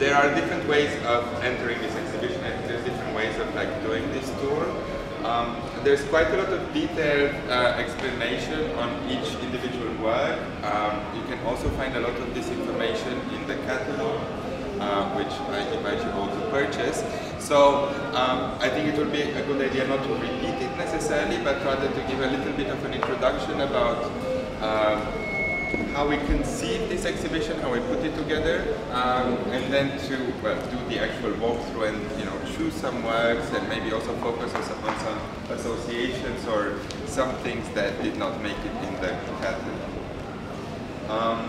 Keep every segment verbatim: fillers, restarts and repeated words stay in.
there are different ways of entering this exhibition, and there's different ways of like doing this tour. Um, there's quite a lot of detailed uh, explanation on each individual work. Um, you can also find a lot of this information in the catalog, uh, which I invite you all to purchase. So um, I think it would be a good idea not to repeat it necessarily, but rather to give a little bit of an introduction about um, how we conceive this exhibition, how we put it together, um, and then to well, do the actual walkthrough and you know choose some works and maybe also focus on some, on some associations or some things that did not make it in the catalog. Um,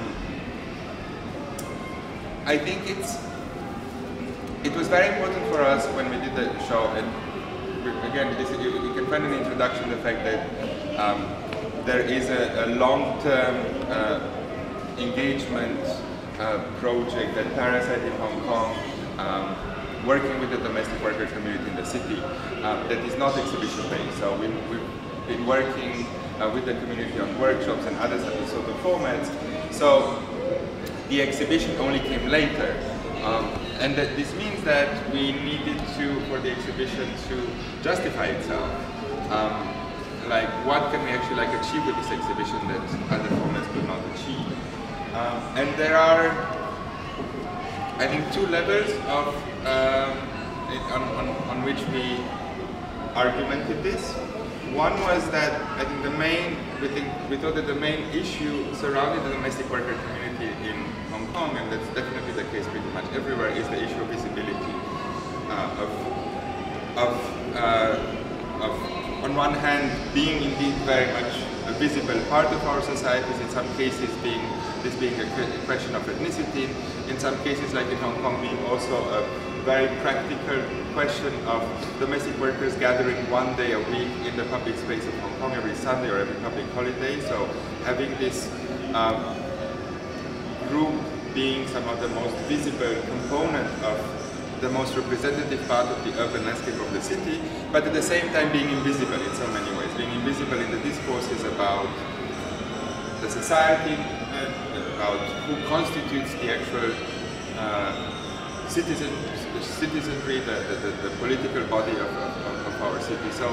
I think it's it was very important for us when we did the show, and again, this, you, you can find an introduction the fact that um, there is a, a long-term uh, engagement uh, project at Para Site in Hong Kong, um, working with the domestic worker community in the city, uh, that is not exhibition-based. So we, we've been working uh, with the community on workshops and other sort of formats. So the exhibition only came later. Um, and that this means that we needed to, for the exhibition to justify itself. Um, like, what can we actually like achieve with this exhibition that other formats could not achieve? Um, and there are, I think, two levels of um, on, on, on which we argumented this. One was that I think the main, we, think, we thought that the main issue surrounding the domestic worker community in Hong Kong, and that's definitely the case pretty much everywhere, is the issue of visibility. Uh, of, of, uh, of, on one hand, being indeed very much a visible part of our societies, in some cases being this being a question of ethnicity, in some cases, like in Hong Kong, being also a very practical question of domestic workers gathering one day a week in the public space of Hong Kong every Sunday or every public holiday. So having this um, group being some of the most visible component of the most representative part of the urban landscape of the city, but at the same time being invisible in so many ways, being invisible in the discourses about the society, uh, about who constitutes the actual uh, citizen, citizenry, the, the, the, the political body of, of, of our city. So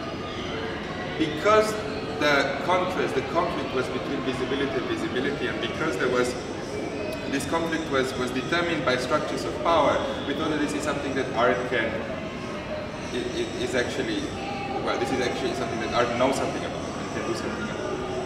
because the contrast, the conflict was between visibility and visibility, and because there was this conflict was, was determined by structures of power, we thought that this is something that art can, it, it is actually, well, this is actually something that art knows something about and can do something about.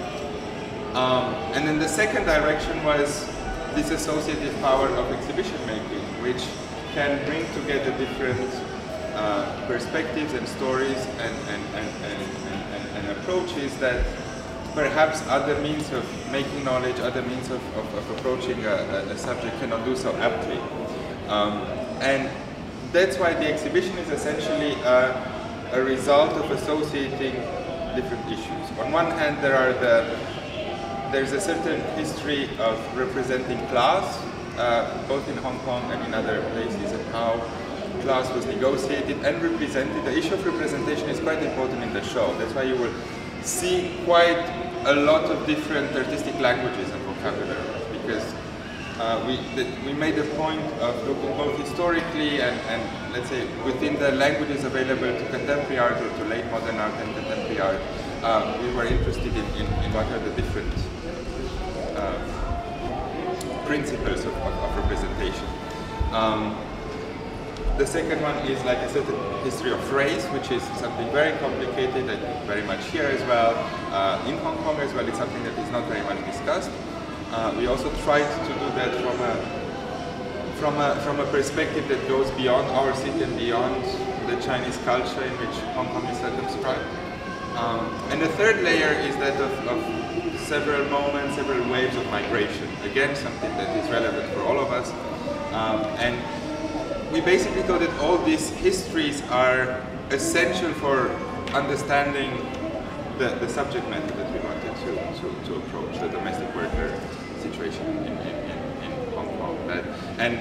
Um, and then the second direction was this associative power of exhibition making, which can bring together different uh, perspectives and stories and, and, and, and, and, and approaches that perhaps other means of making knowledge, other means of, of, of approaching a, a subject cannot do so aptly. Um, and that's why the exhibition is essentially a, a result of associating different issues. On one hand, there are the, there's a certain history of representing class, uh, both in Hong Kong and in other places, and how class was negotiated and represented. The issue of representation is quite important in the show. That's why you will see quite a lot of different artistic languages and vocabularies, because uh, we, the, we made a point of looking both historically and, and, let's say, within the languages available to contemporary art or to late modern art and contemporary art. Uh, we were interested in, in, in what are the different uh, principles of, of, of representation. Um, The second one is like a certain history of race, which is something very complicated and very much here as well. Uh, in Hong Kong as well, it's something that is not very much discussed. Uh, we also tried to do that from a, from, a, from a perspective that goes beyond our city and beyond the Chinese culture in which Hong Kong is circumscribed. Um, and the third layer is that of, of several moments, several waves of migration. Again, something that is relevant for all of us. Um, and we basically thought that all these histories are essential for understanding the, the subject matter that we wanted to, to, to approach, the domestic worker situation in, in, in, in Hong Kong. That, and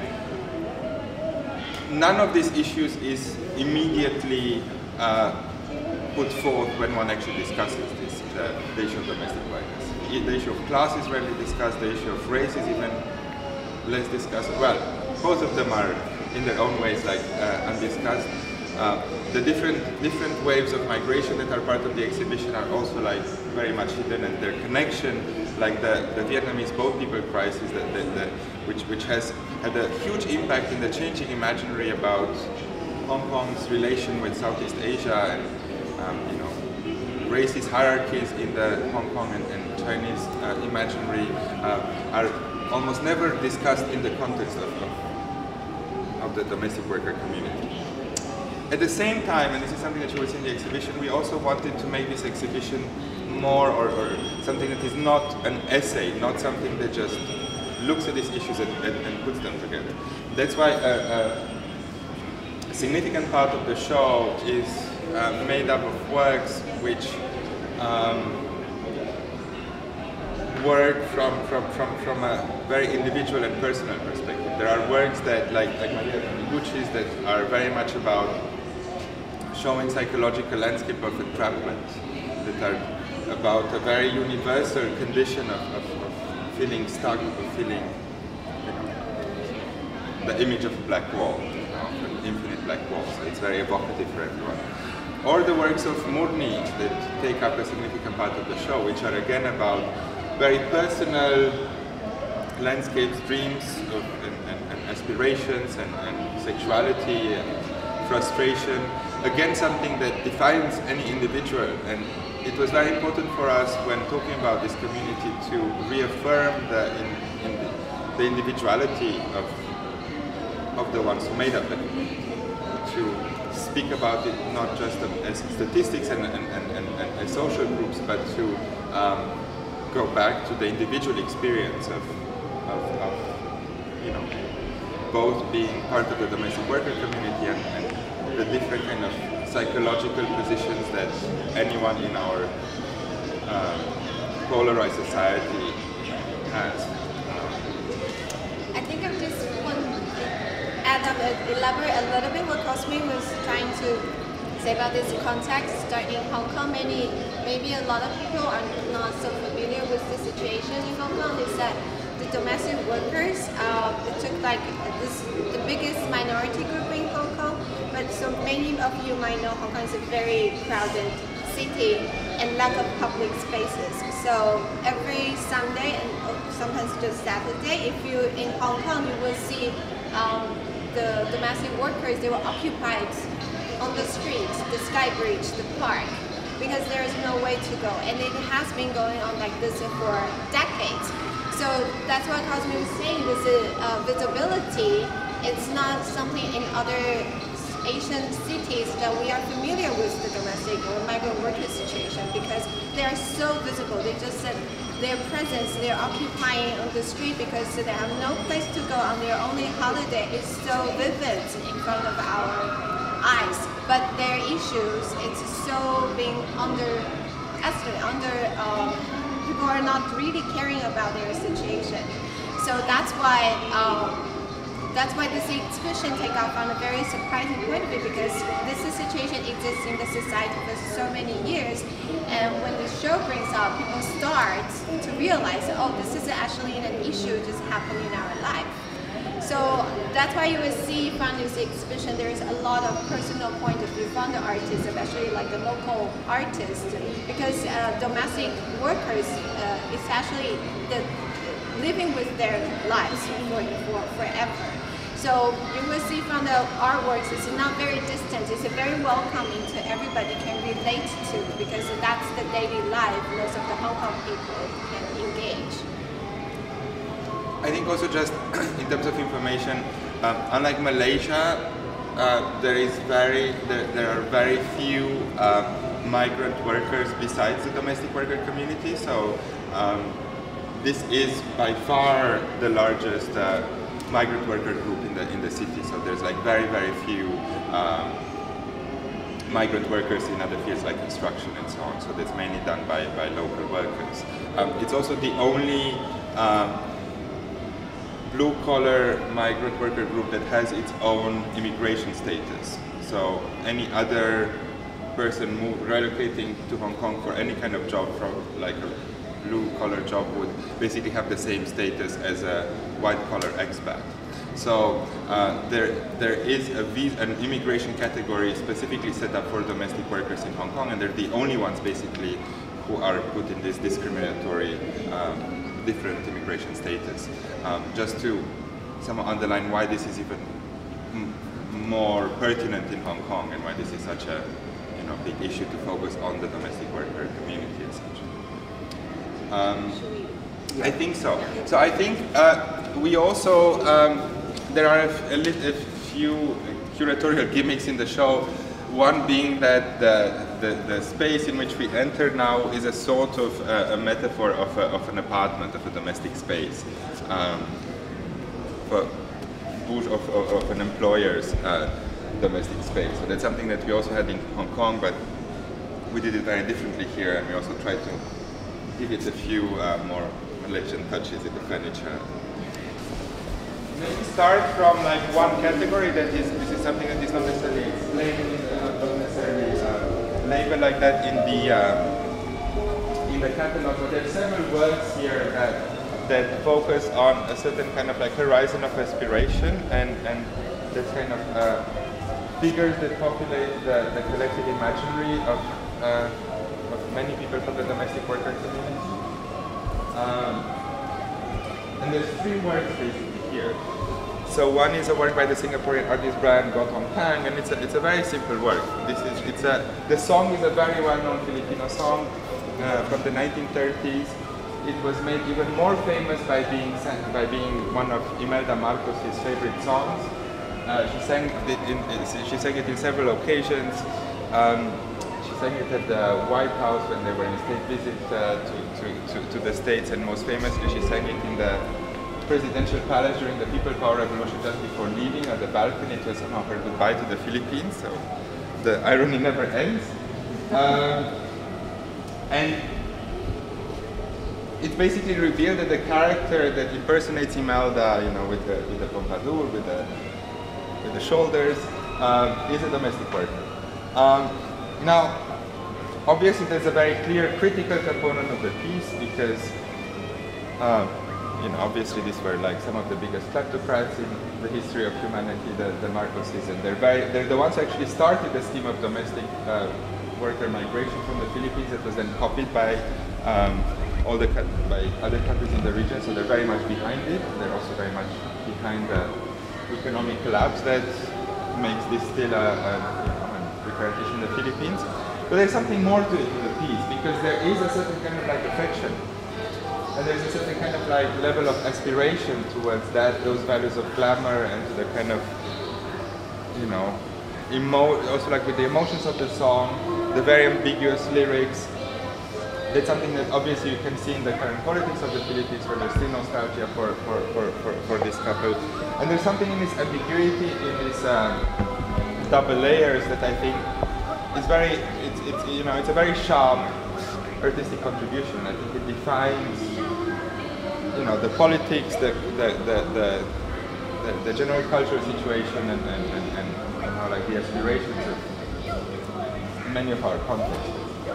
none of these issues is immediately uh, put forth when one actually discusses this, the, the issue of domestic violence. The issue of class is rarely discussed, the issue of race is even less discussed. Well, both of them are in their own ways like uh, undiscussed. Uh, the different different waves of migration that are part of the exhibition are also like very much hidden, and their connection, like the, the Vietnamese boat people crisis, that, that, that, which which has had a huge impact in the changing imaginary about Hong Kong's relation with Southeast Asia, and um, you know, racist hierarchies in the Hong Kong and, and Chinese uh, imaginary uh, are almost never discussed in the context of, of, of the domestic worker community. At the same time, and this is something that you will see in the exhibition, we also wanted to make this exhibition more, or, or something that is not an essay, not something that just looks at these issues and, and, and puts them together. That's why a, a significant part of the show is uh, made up of works which um, work from, from, from, from a very individual and personal perspective. There are works that, like, like Maria Taniguchi's, that are very much about showing psychological landscape of entrapment, that are about a very universal condition of, of, of feeling stuck, of feeling, you know, the image of a black wall, you know, an infinite black wall, so it's very evocative for everyone. Or the works of Murni that take up a significant part of the show, which are again about very personal landscapes, dreams of, and, and, and aspirations, and, and sexuality and frustration. Again, something that defines any individual, and it was very important for us when talking about this community to reaffirm the, in, in the, the individuality of, of the ones who made up the community, to speak about it not just as statistics and, and, and, and, and as social groups, but to um, go back to the individual experience of, of, of, you know, both being part of the domestic worker community and, and the different kind of psychological positions that anyone in our uh, polarized society has. I think I just want to add up, uh, elaborate a little bit what Cosmin was trying to say about this context. Starting in Hong Kong, many, maybe a lot of people are not so familiar with the situation in Hong Kong, is that the domestic workers, uh, it took like this, the biggest minority group in Hong Kong, but so many of you might know Hong Kong is a very crowded city and lack of public spaces. So every Sunday and sometimes just Saturday, if you in Hong Kong, you will see um, the domestic workers, they were occupied on the streets, the Sky Bridge, the park, because there is no way to go. And it has been going on like this for decades. So that's what Cosmin was saying, with the uh, visibility, it's not something in other Asian cities that we are familiar with the domestic or migrant worker situation, because they are so visible. They just said their presence, they're occupying on the street because they have no place to go on their only holiday. It's so vivid in front of our eyes, but their issues, it's so being underestimated, under, um, people are not really caring about their situation. So that's why um, that's why this exhibition take off on a very surprising point of view, because this situation exists in the society for so many years, and when the show brings up, people start to realize, oh, this is actually an issue just happening in our life. So that's why you will see from this exhibition there is a lot of personal point of view from the artists, especially like the local artists, because uh, domestic workers uh, is actually the, living with their lives for, for forever. So you will see from the artworks, it's not very distant, it's very welcoming to everybody can relate to, because that's the daily life most of the Hong Kong people can engage. I think also just in terms of information, um, unlike Malaysia, uh, there is very there, there are very few uh, migrant workers besides the domestic worker community. So um, this is by far the largest uh, migrant worker group in the in the city. So there's like very very few um, migrant workers in other fields like construction and so on. So that's mainly done by by local workers. Um, it's also the only um, blue-collar migrant worker group that has its own immigration status. So any other person move, relocating to Hong Kong for any kind of job, from like a blue-collar job, would basically have the same status as a white-collar expat. So uh, there, there is a visa, an immigration category specifically set up for domestic workers in Hong Kong, and they're the only ones basically who are put in this discriminatory um, different immigration status. Um, just to somehow underline why this is even m more pertinent in Hong Kong and why this is such a you know big issue to focus on the domestic worker community and such. Um, I think so. So I think uh, we also um, there are a, a, a few curatorial gimmicks in the show. One being that the, the, the space in which we enter now is a sort of uh, a metaphor of, a, of an apartment, of a domestic space, um, for, of, of, of an employer's uh, domestic space. So that's something that we also had in Hong Kong, but we did it very differently here, and we also tried to give it a few uh, more Malaysian touches in the furniture. Maybe start from like one category that is, this is something that is not necessarily explained, uh, not necessarily uh, labeled like that in the uh, in the catalog, but there are several works here that that focus on a certain kind of like horizon of aspiration and and this kind of uh, figures that populate the, the collective imaginary of, uh, of many people from the domestic worker community. Um, and there's three works basically here. So one is a work by the Singaporean artist Brian Gotong Tang, and it's a, it's a very simple work. This is it's a the song is a very well-known Filipino song uh, from the nineteen thirties. It was made even more famous by being by being one of Imelda Marcos' favorite songs. Uh, she sang it in, in she sang it in several occasions. Um, she sang it at the White House when they were in a state visit uh, to, to, to, to the States, and most famously she sang it in the presidential palace during the People Power Revolution just before leaving at the balcony. It was somehow her goodbye to the Philippines, so the irony never ends. Um, and it basically revealed that the character that impersonates Imelda, you know, with the, with the pompadour, with the, with the shoulders, um, is a domestic worker. Um, now, obviously there's a very clear critical component of the piece because um, you know, obviously these were like some of the biggest kleptocrats in the history of humanity, the, the Marcoses, and they're, very, they're the ones who actually started the scheme of domestic uh, worker migration from the Philippines that was then copied by um, all the by other countries in the region, so they're very much behind it. They're also very much behind the economic collapse that makes this still a, a, a recurrent issue in the Philippines. But there's something more to it in the piece, because there is a certain kind of like affection. And there's a certain kind of like level of aspiration towards that, those values of glamour, and to the kind of, you know, emo also like with the emotions of the song, the very ambiguous lyrics. That's something that obviously you can see in the current politics of the Philippines, where there's still nostalgia for for, for, for, for this couple. And there's something in this ambiguity, in this um, double layers that I think is very, it's, it's you know, it's a very sharp artistic contribution. I think it defines, you know, the politics, the the the the, the, the general cultural situation, and and, and, and and how like the aspirations of many of our contexts.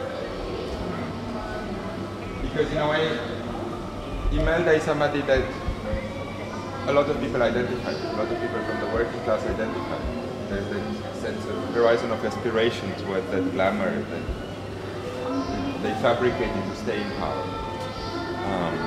Because in a way, Imelda is somebody that a lot of people identify with, a lot of people from the working class identify with. There's that sense of horizon of aspiration towards that glamour that they fabricated to stay in power. Um,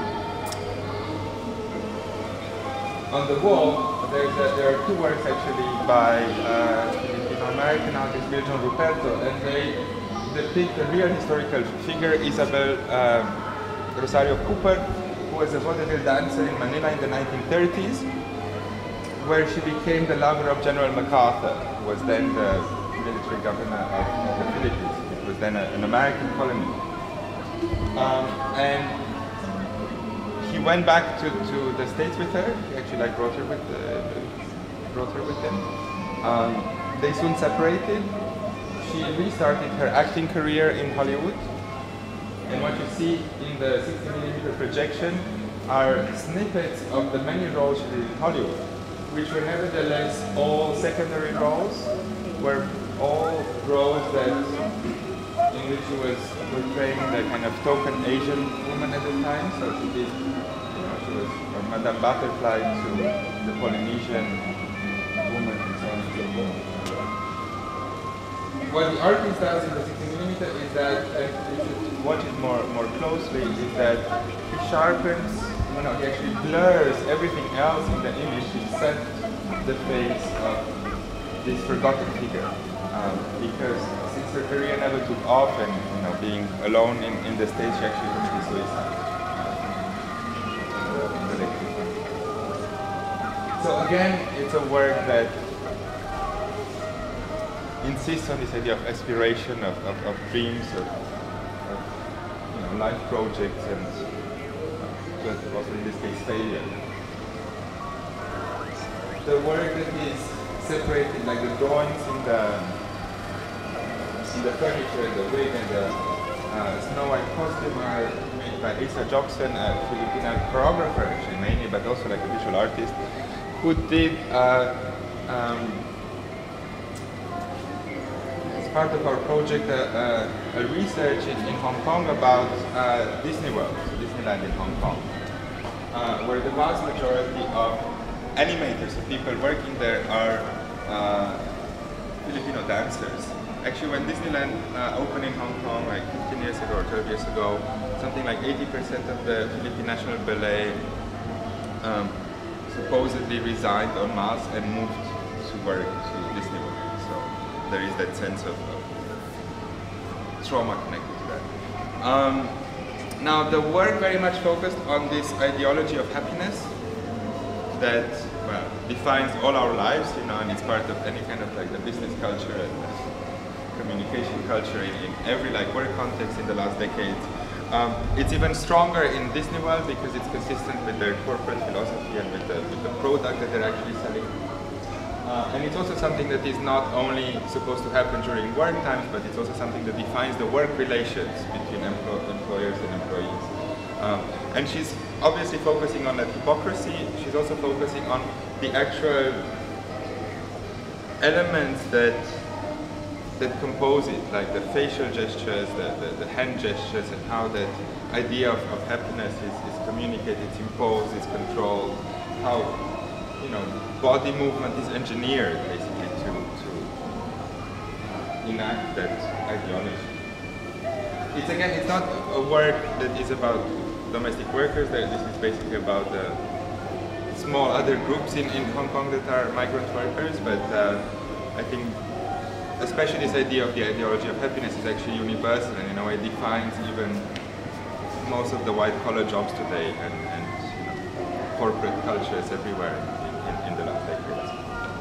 on the wall, there's a, there are two works actually by uh, Filipino-American artist Milton Ruperto, and they depict a real historical figure, Isabel um, Rosario Cooper, who was a vaudeville dancer in Manila in the nineteen thirties, where she became the lover of General MacArthur, who was then the military governor of, of the Philippines. It was then a, an American colony. Um, and he went back to, to the States with her. He actually like brought her with uh, brought her with him. Um, they soon separated. She restarted her acting career in Hollywood. And what you see in the sixty millimeter projection are snippets of the many roles she did in Hollywood, which were nevertheless all secondary roles, were all roles that in which she was portraying the kind of token Asian woman at the time. So she did, you know, she was from Madame Butterfly to the Polynesian woman and so on and so forth. What the artist does in the sixty millimeter is that, uh, if you watch it more, more closely, is that he sharpens, you know, he actually blurs everything else in the image except the face of this forgotten figure. Um, because since her career never took off and, you know, being alone in, in the stage, she actually committed suicide. So again, it's a work that insists on this idea of aspiration, of, of, of dreams, of, of you know, life projects, and but also in this case failure. The work that is separated, like the drawings in the in the furniture, the wig, and the uh, Snow White costume are made by Lisa Jobson, a Filipino choreographer actually mainly, but also like a visual artist, who did uh, um, part of our project, uh, uh, a research in, in Hong Kong about uh, Disney World, Disneyland in Hong Kong, uh, where the vast majority of animators, of people working there, are uh, Filipino dancers. Actually, when Disneyland uh, opened in Hong Kong like fifteen years ago or twelve years ago, something like eighty percent of the Philippine National Ballet um, supposedly resigned en masse and moved to work to Disney World. There is that sense of, of trauma connected to that. Um, now, the work very much focused on this ideology of happiness that, well, defines all our lives, you know, and it's part of any kind of like the business culture and communication culture in, in every like work context in the last decades. Um, it's even stronger in Disney World because it's consistent with their corporate philosophy and with the, with the product that they're actually selling. Uh, and it's also something that is not only supposed to happen during work times, but it's also something that defines the work relations between empl employers and employees. Um, and she's obviously focusing on that hypocrisy. She's also focusing on the actual elements that that compose it, like the facial gestures, the, the, the hand gestures, and how that idea of, of happiness is, is communicated, it's imposed, it's controlled, how, you know, body movement is engineered basically to, to enact that ideology. It's again, it's not a work that is about domestic workers. This is basically about the small other groups in, in Hong Kong that are migrant workers, but uh, I think especially this idea of the ideology of happiness is actually universal and in a way defines even most of the white-collar jobs today and, and you know, corporate cultures everywhere. In the last decades.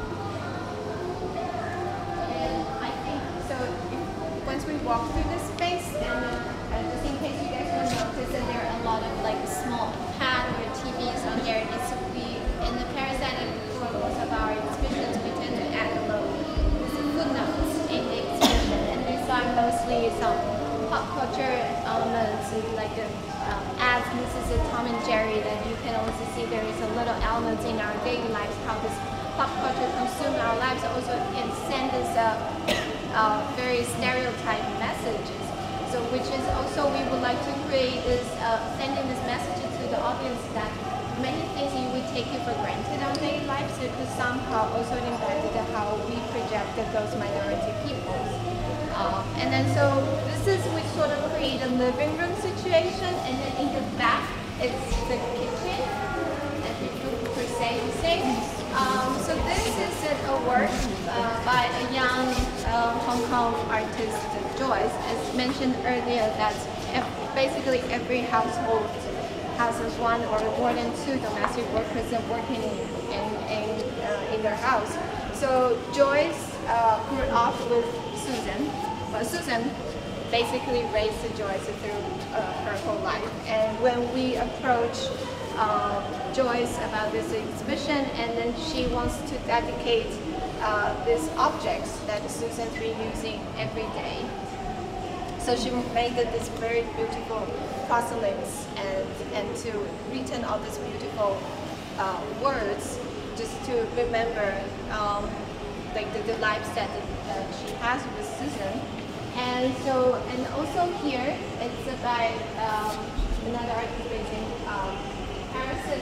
And I think so. If, once we walk through this space, and uh, just in case you guys will notice that there are a lot of like small pad or T Vs on here. It's we in the Para Site and for most of our exhibitions, we tend to add a little footnotes in the exhibition, and these are mostly some pop culture elements, like the um, ads. This is a Tom and Jerry that you can also see there is a little elements in our daily lives, how this pop culture consume our lives, also can send us uh, uh, very stereotype messages. So which is also we would like to create this, uh, sending this message to the audience that many things you would take it for granted on daily life, so it could somehow also impact how we projected those minority peoples. Um, and then so this is, we sort of create a living room situation, and then in the back it's the kitchen, as we per se we say. Um, so this is a work uh, by a young uh, Hong Kong artist, Joyce. As mentioned earlier, that basically every household has one or more than two domestic workers working in, in, uh, in their house. So Joyce uh, grew up with Susan, but Susan basically raised Joyce through uh, her whole life. And when we approach uh, Joyce about this exhibition, and then she wants to dedicate uh, these objects that Susan's reusing every day. So she made this very beautiful porcelains and, and to written all these beautiful uh, words just to remember um, like the, the life set that, that she has with Susan. And so, and also here, it's by um, another artist based in um, Paris,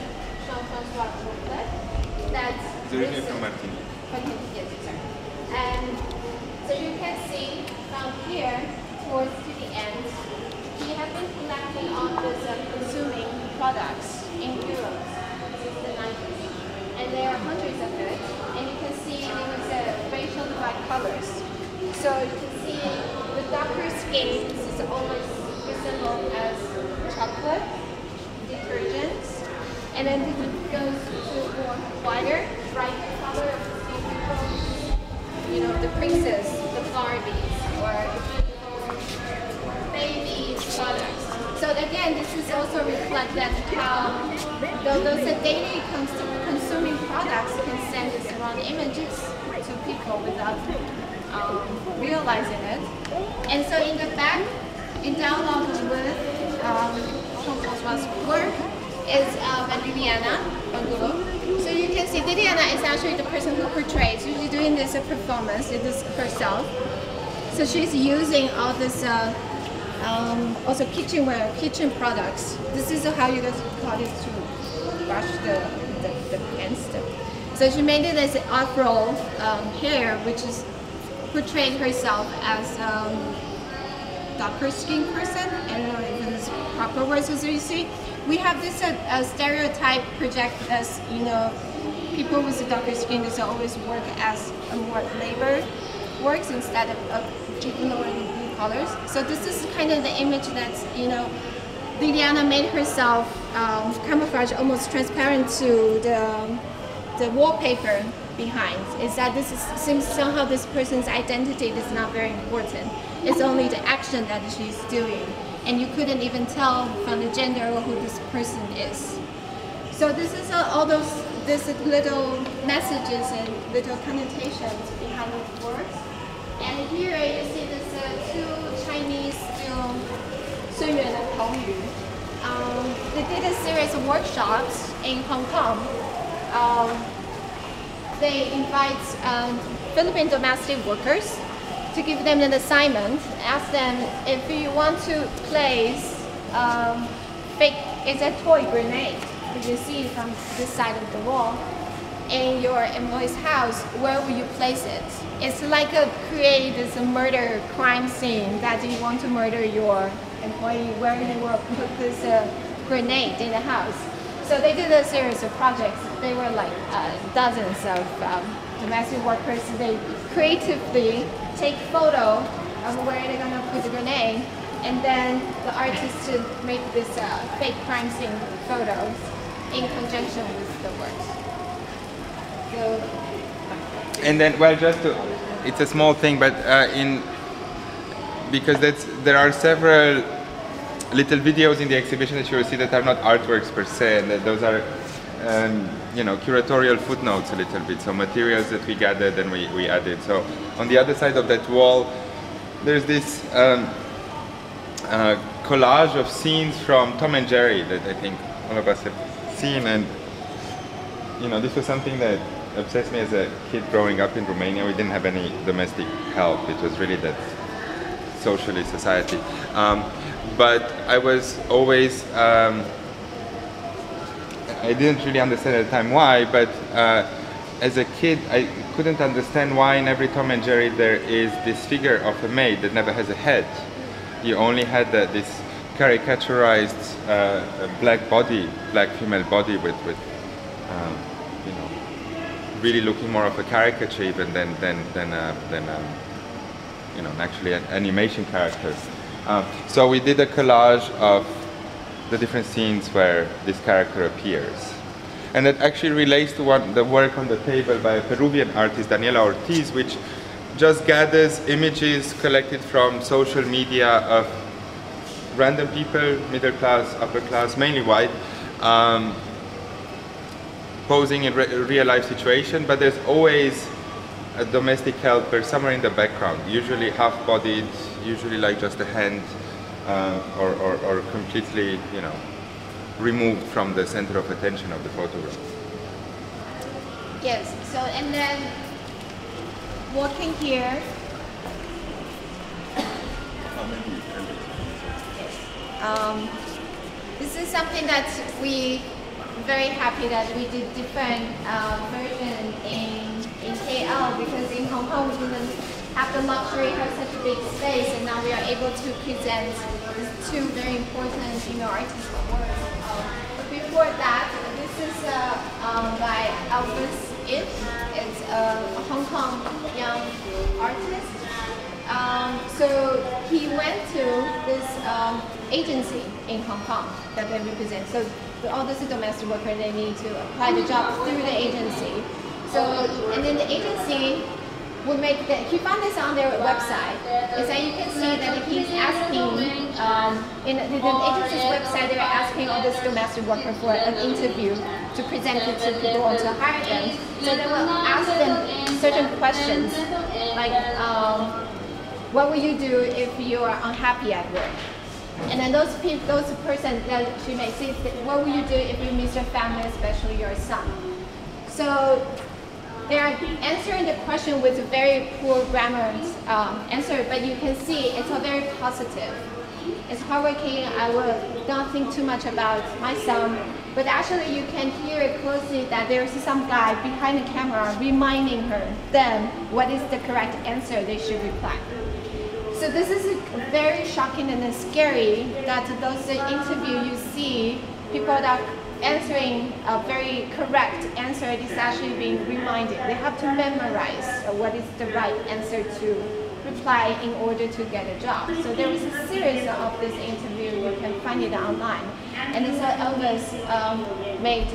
Jean-François booklet. That's it's originally from Martini. Yes, sorry. And so you can see from here towards to the end, he has been collecting all these uh, consuming products in Europe since the nineties. And there are hundreds of it. And you can see there was a racial by colors. So you can see the darker skin, this is almost resembled as chocolate, detergents. And then it goes to more whiter, brighter color of the skin people. You know, the princess, the Barbies, or baby products. So again, this is also reflect that how those daily cons consuming products can send these wrong images to people without um, realizing it. And so in the back, in dialogue with um, Jean-François's work, is uh, Didiana Bangulo. So you can see Didiana is actually the person who portrays. She's doing this uh, performance, it is herself. So she's using all this uh, um, also kitchenware, kitchen products. This is how you guys call it to brush the, the, the pants. So she made it as an afro um, hair, which is portrayed herself as um, darker skin person. I don't know if this is proper words. So you see, we have this uh, uh, stereotype project as, you know, people with darker skin is always work as a more labor works instead of, of ignoring blue colors. So this is kind of the image that's, you know, Liliana made herself um, camouflage almost transparent to the, the wallpaper behind. Is that this is, seems somehow this person's identity is not very important. It's only the action that she's doing. And you couldn't even tell from the gender who this person is. So this is uh, all those these little messages and little connotations behind the words. And here you see this uh, two Chinese film, Sun Yuan and Tong Yu. Um, they did a series of workshops in Hong Kong. Um, they invite um, Philippine domestic workers to give them an assignment, ask them if you want to place um, fake, it's a toy grenade, you can see it from this side of the wall, in your employee's house, where will you place it? It's like a create this murder crime scene that you want to murder your employee, where you will put this uh, grenade in the house. So they did a series of projects. They were like uh, dozens of um, domestic workers. They creatively take photo of where they're gonna put the grenade, and then the artists to make this uh, fake crime scene photos in conjunction with the work. So, and then, well, just to, it's a small thing, but uh, in because that's there are several little videos in the exhibition that you will see that are not artworks per se, and that those are um, you know, curatorial footnotes a little bit, so materials that we gathered and we, we added. So on the other side of that wall, there's this um, uh, collage of scenes from Tom and Jerry that I think all of us have seen, and you know, this was something that obsessed me as a kid growing up in Romania. We didn't have any domestic help. It was really that socialist society. Um, but I was always um, I didn't really understand at the time why, but uh, as a kid I couldn't understand why in every Tom and Jerry there is this figure of a maid that never has a head. You only had the, this caricaturized uh, black body, black female body with, with um, you know, really looking more of a caricature even than, than, than, uh, than um, you know, actually an animation characters. Um, so we did a collage of the different scenes where this character appears. And that actually relates to one, the work on the table by a Peruvian artist, Daniela Ortiz, which just gathers images collected from social media of random people, middle class, upper class, mainly white, um, posing in re real life situation, but there's always a domestic helper somewhere in the background, usually half-bodied, usually like just a hand, uh, or, or, or completely, you know, removed from the center of attention of the photograph. Yes, so and then walking here. Yes. Um, this is something that we very happy that we did different uh, version in in K L, because in Hong Kong we didn't have the luxury of such a big space, and now we are able to present these two very important, you know, artistic works. Um, but before that, this is uh, um, by Elvis It. It's a Hong Kong young artist. Um, so he went to this um, agency in Hong Kong that they represent. So the, all this domestic worker, they need to apply the job through the agency. So, and then the agency would make that, he found this on their website, is that you can see that he's asking, um, in the, the agency's website, they're asking all this domestic worker for an interview to present it to people or to hire them. So they will ask them certain questions, like, um, what will you do if you are unhappy at work? And then those people, those person that she may say, what will you do if you miss your family, especially your son? So they are answering the question with a very poor grammar um, answer, but you can see it's a very positive. It's hardworking. I will not think too much about my son, but actually you can hear it closely that there is some guy behind the camera reminding her them what is the correct answer they should reply. So this is very shocking and scary that those interview you see people that answering a very correct answer is actually being reminded. They have to memorize what is the right answer to reply in order to get a job. So there is a series of this interview, you can find it online. And it's uh, Elvis um, made,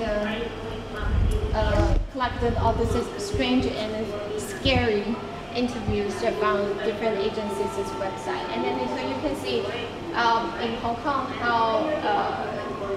uh, uh, collected all this strange and scary interviews from different agencies' website. And then so you can see um, in Hong Kong how uh,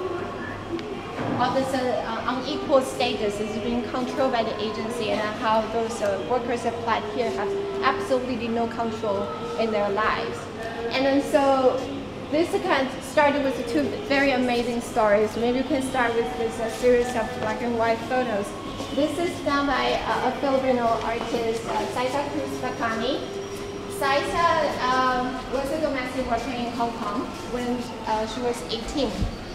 all this uh, unequal status is being controlled by the agency, and how those uh, workers applied here have absolutely no control in their lives. And then so this kind of started with two very amazing stories. Maybe you can start with this uh, series of black and white photos. This is done by uh, a Filipino artist, uh, Saisa Cruz Bacani. Saisa um, was a domestic worker in Hong Kong when uh, she was eighteen.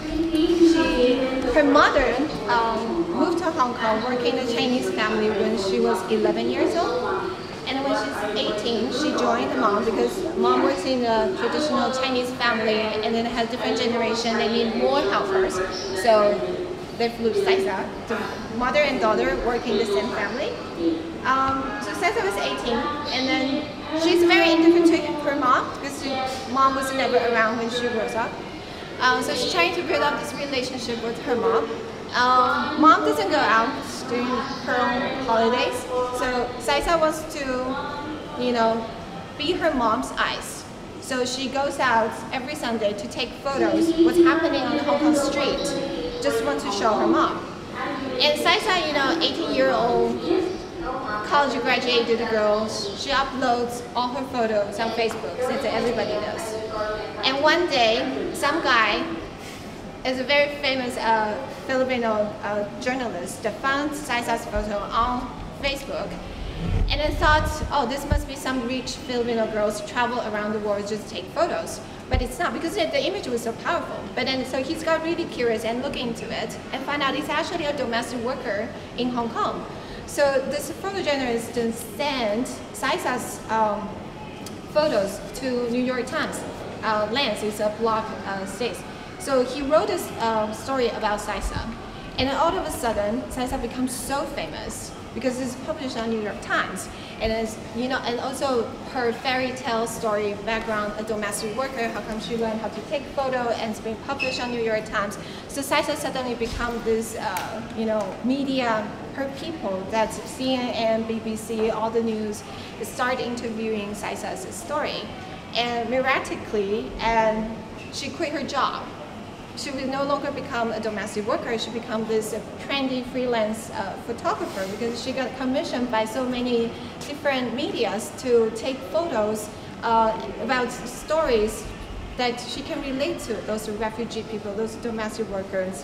She, her mother um, moved to Hong Kong working in a Chinese family when she was eleven years old. And when she's eighteen, she joined mom because mom works in a traditional Chinese family, and then has different generation, they need more helpers. So they flew Saisa, the mother and daughter work in the same family. Um, so Saisa was eighteen, and then she's very indifferent to her mom because she, mom was never around when she grows up. Um, so she's trying to build up this relationship with her mom. Um, mom doesn't go out during her own holidays, so Saisa wants to, you know, be her mom's eyes. So she goes out every Sunday to take photos what's happening on the Hong Kong street, just want to show her mom. And Saisa, you know, eighteen-year-old college graduated girl, she uploads all her photos on Facebook, since everybody knows. And one day, some guy is a very famous uh, Filipino uh, journalist that found Saisa's photo on Facebook, and then thought, oh, this must be some rich Filipino girls travel around the world just take photos. But it's not, because the image was so powerful. But then, so he's got really curious and look into it and find out he's actually a domestic worker in Hong Kong. So this photojournalist then sent Saisa's um, photos to New York Times. Uh, Lance is a blog uh, states. So he wrote this uh, story about Saisa, and then all of a sudden, Saisa becomes so famous because it's published on New York Times, and it's, you know, and also her fairy tale story background, a domestic worker, how come she learned how to take photo, and it's been published on New York Times. So Saisa suddenly become this, uh, you know, media, her people that C N N, B B C, all the news start interviewing Saisa's story. And miraculously, and she quit her job. She will no longer become a domestic worker, she become this uh, trendy freelance uh, photographer, because she got commissioned by so many different medias to take photos uh, about stories that she can relate to, those refugee people, those domestic workers.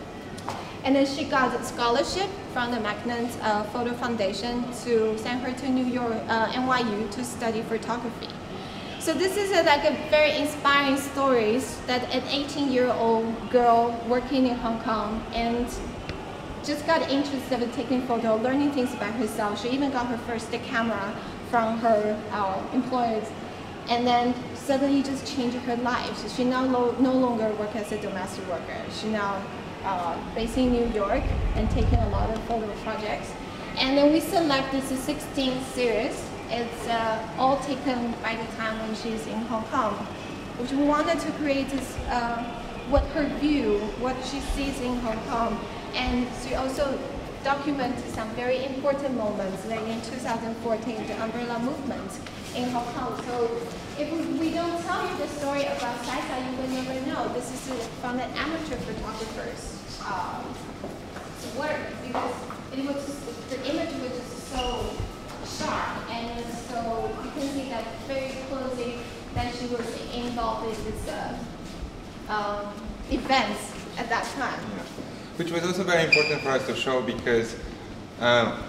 And then she got a scholarship from the Magnet uh, Photo Foundation to send her to New York, uh, N Y U to study photography. So this is a, like a very inspiring stories that an eighteen-year-old girl working in Hong Kong and just got interested in taking photo, learning things about herself. She even got her first camera from her uh, employers, and then suddenly just changed her life. So she now lo no longer works as a domestic worker. She now uh, based in New York and taking a lot of photo projects. And then we select this sixteenth series. It's uh, all taken by the time when she's in Hong Kong, which we wanted to create this, uh, what her view, what she sees in Hong Kong. And she also documented some very important moments, like in two thousand fourteen, the umbrella movement in Hong Kong. So if we don't tell you the story about Saisa, you will never know. This is from an amateur photographer's um, work, because it was just, the image was just so sharp, and so you can see that very closely that she was involved in this uh, um, events at that time. Yeah. Which was also very important for us to show, because um,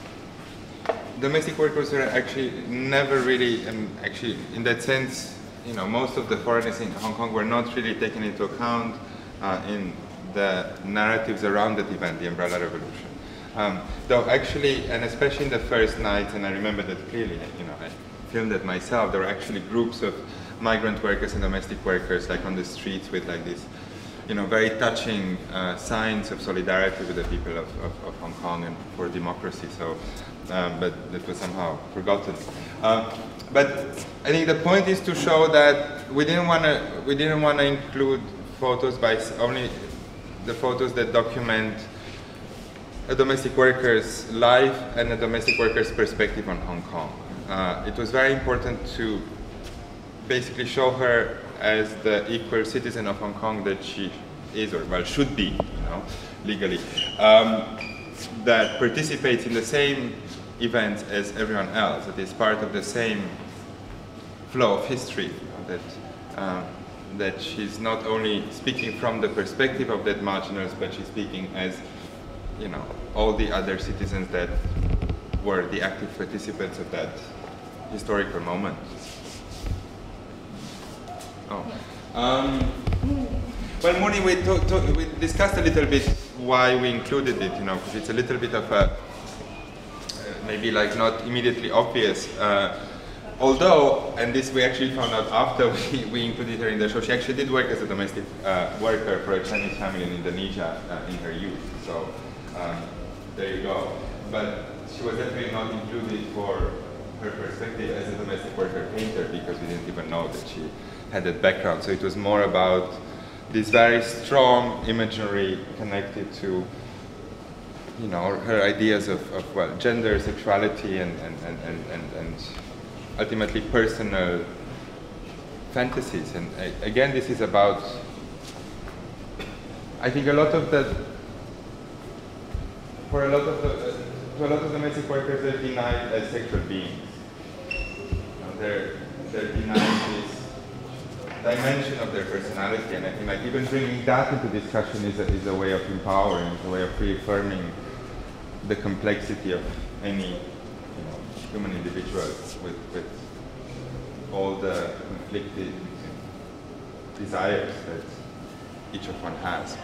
domestic workers were actually never really, and actually in that sense, you know, most of the foreigners in Hong Kong were not really taken into account uh, in the narratives around that event, the Umbrella Revolution. Um, though actually, and especially in the first night, and I remember that clearly, you know, I filmed it myself, there were actually groups of migrant workers and domestic workers like on the streets with like this, you know, very touching uh, signs of solidarity with the people of, of, of Hong Kong and for democracy. So, um, but that was somehow forgotten. Uh, but I think the point is to show that we didn't want to we didn't want to include photos by only the photos that document a domestic worker's life and a domestic worker's perspective on Hong Kong. Uh, it was very important to basically show her as the equal citizen of Hong Kong that she is, or well, should be, you know, legally, um, that participates in the same events as everyone else, that is part of the same flow of history, you know, that, um, that she's not only speaking from the perspective of that marginals, but she's speaking as, you know, all the other citizens that were the active participants of that historical moment. Oh. Um, well, Mooney, we, talk, talk, we discussed a little bit why we included it, you know, because it's a little bit of a, uh, maybe like not immediately obvious. Uh, although, and this we actually found out after we, we included her in the show, she actually did work as a domestic uh, worker for a Chinese family in Indonesia uh, in her youth. So um, there you go. But she was definitely not included for her perspective as a domestic worker painter, because we didn't even know that she had that background. So it was more about this very strong imagery connected to, you know, her ideas of, of well, gender, sexuality, and, and, and, and, and, and ultimately personal fantasies. And uh, again, this is about, I think a lot of the, for a lot of the, uh, to a lot of domestic workers, they're denied as sexual beings. You know, they're, they're denied this dimension of their personality, and I think like even bringing that into discussion is a, is a way of empowering, is a way of reaffirming the complexity of any, you know, human individual with, with all the conflicted desires that each of one has.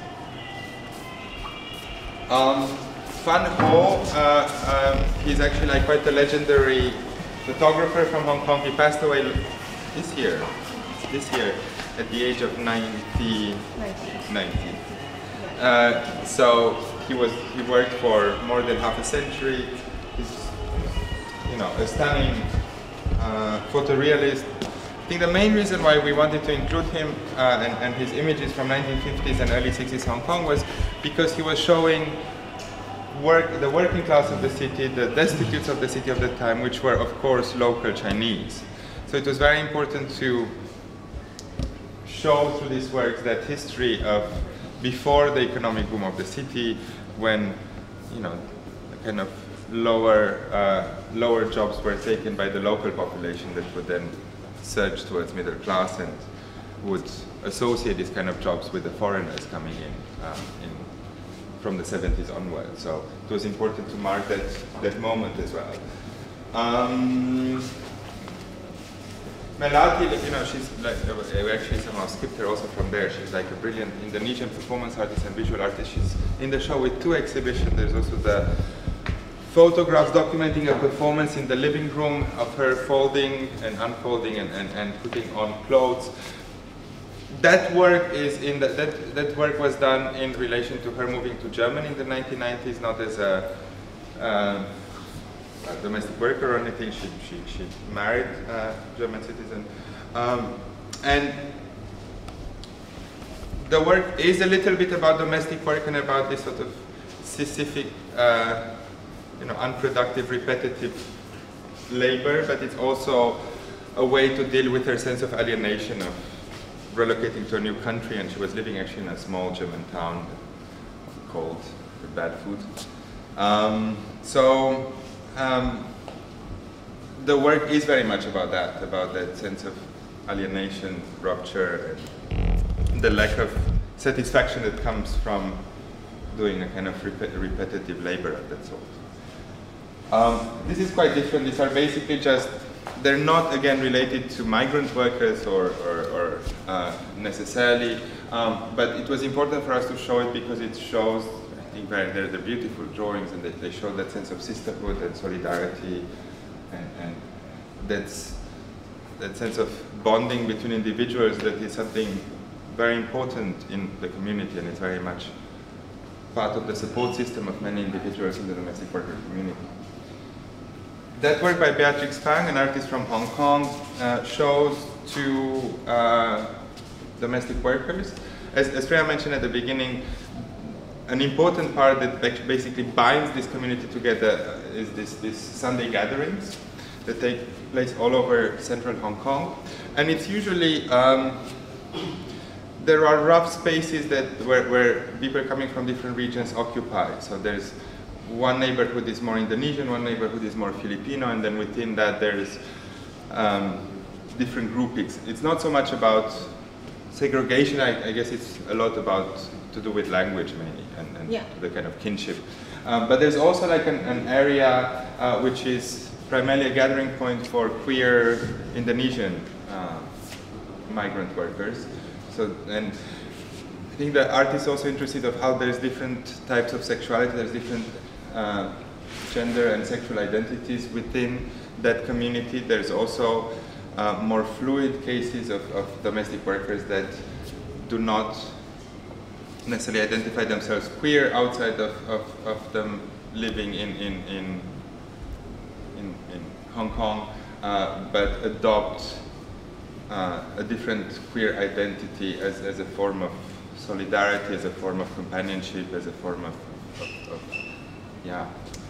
Um, Fan Ho, uh, um, he's actually like quite a legendary photographer from Hong Kong. He passed away this year. This year, at the age of ninety, ninety. Uh, so he was he worked for more than half a century. He's, you know, a stunning uh, photorealist. I think the main reason why we wanted to include him uh, and, and his images from nineteen fifties and early sixties Hong Kong was because he was showing work the working class of the city, the destitutes of the city of the time, which were of course local Chinese. So it was very important to show through these works that history of before the economic boom of the city, when, you know, kind of lower uh, lower jobs were taken by the local population that would then surge towards middle class and would associate these kind of jobs with the foreigners coming in, um, in from the seventies onward. So it was important to mark that that moment as well. Um, Melati, you know, she's like, we actually somehow skipped her also from there. She's like a brilliant Indonesian performance artist and visual artist. She's in the show with two exhibitions. There's also the photographs documenting a performance in the living room of her folding and unfolding and, and, and putting on clothes. That work is in the, that that work was done in relation to her moving to Germany in the nineteen nineties, not as a, uh, a domestic worker or anything. She she she married a German citizen, um, and the work is a little bit about domestic work and about this sort of specific, uh, you know, unproductive, repetitive labor. But it's also a way to deal with her sense of alienation of relocating to a new country, and she was living actually in a small German town called the bad food. Um, so um, the work is very much about that, about that sense of alienation, rupture, and the lack of satisfaction that comes from doing a kind of rep repetitive labor of that sort. Um, this is quite different. These are basically just, they're not, again, related to migrant workers or, or, or uh, necessarily, um, but it was important for us to show it because it shows, I think, very, they're, they're beautiful drawings, and they, they show that sense of sisterhood and solidarity, and, and that's, that sense of bonding between individuals that is something very important in the community, and it's very much part of the support system of many individuals in the domestic worker community. That work by Beatrix Fang, an artist from Hong Kong, uh, shows two uh, domestic workers. As, as Freya mentioned at the beginning, an important part that basically binds this community together is this, this Sunday gatherings that take place all over central Hong Kong. And it's usually, um, there are rough spaces that where, where people coming from different regions occupy. So there's one neighborhood is more Indonesian, one neighborhood is more Filipino, and then within that there's um, different groupings. It's not so much about segregation, I, I guess it's a lot about to do with language mainly, and, and yeah. the kind of kinship. Um, but there's also like an, an area uh, which is primarily a gathering point for queer Indonesian uh, migrant workers. So, and I think the art is also interested of how there's different types of sexuality, there's different uh, gender and sexual identities within that community. There's also uh, more fluid cases of, of domestic workers that do not necessarily identify themselves queer outside of, of, of them living in, in, in, in, in Hong Kong, uh, but adopt uh, a different queer identity as, as a form of solidarity, as a form of companionship, as a form of, of, of yeah.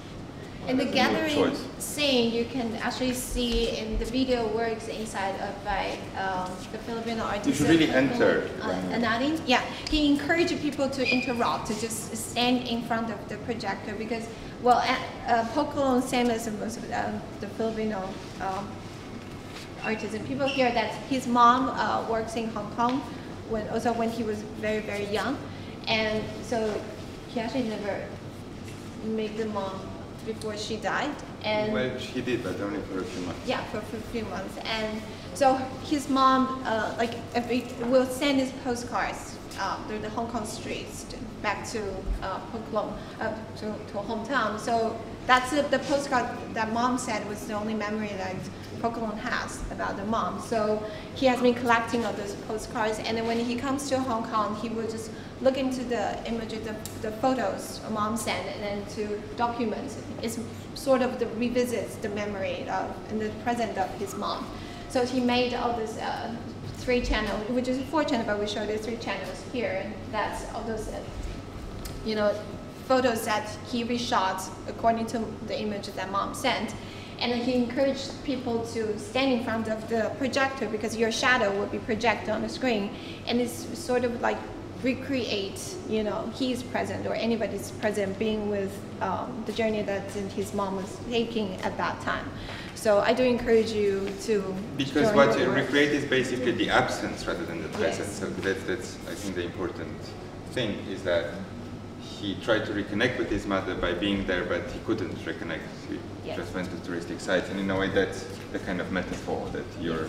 In the gathering scene, you can actually see in the video works inside of by um, the Filipino artist. You should really enter. Uh, Anadin, yeah, he encouraged people to interrupt, to just stand in front of the projector because, well, uh, Pocolon, same as most of the, um, the Filipino um, artists and people here, that his mom uh, works in Hong Kong, when also when he was very very young, and so he actually never made the mom before she died. And well, she did, but only for a few months. Yeah, for, for a few months. And so his mom, uh, like, every, will send his postcards uh, through the Hong Kong streets to, back to uh, Poklong, uh, to, to hometown. So that's the, the postcard that mom said was the only memory that Poklong has about the mom. So he has been collecting all those postcards, and then when he comes to Hong Kong, he will just look into the images, the, the photos mom sent, and then to document it. It's sort of the revisits the memory of and the present of his mom. So he made all this uh, three channels, which is four channels, but we show the three channels here. And that's all those, uh, you know, photos that he reshot according to the image that mom sent. And he encouraged people to stand in front of the projector because your shadow will be projected on the screen, and it's sort of like recreate, you know, he's present or anybody's present being with um, the journey that his mom was taking at that time. So I do encourage you to because what you recreate is basically the absence rather than the present. Yes. So that's, that's I think the important thing is that he tried to reconnect with his mother by being there, but he couldn't reconnect. He yes. just went to touristic sites, and in a way that's the kind of metaphor that you're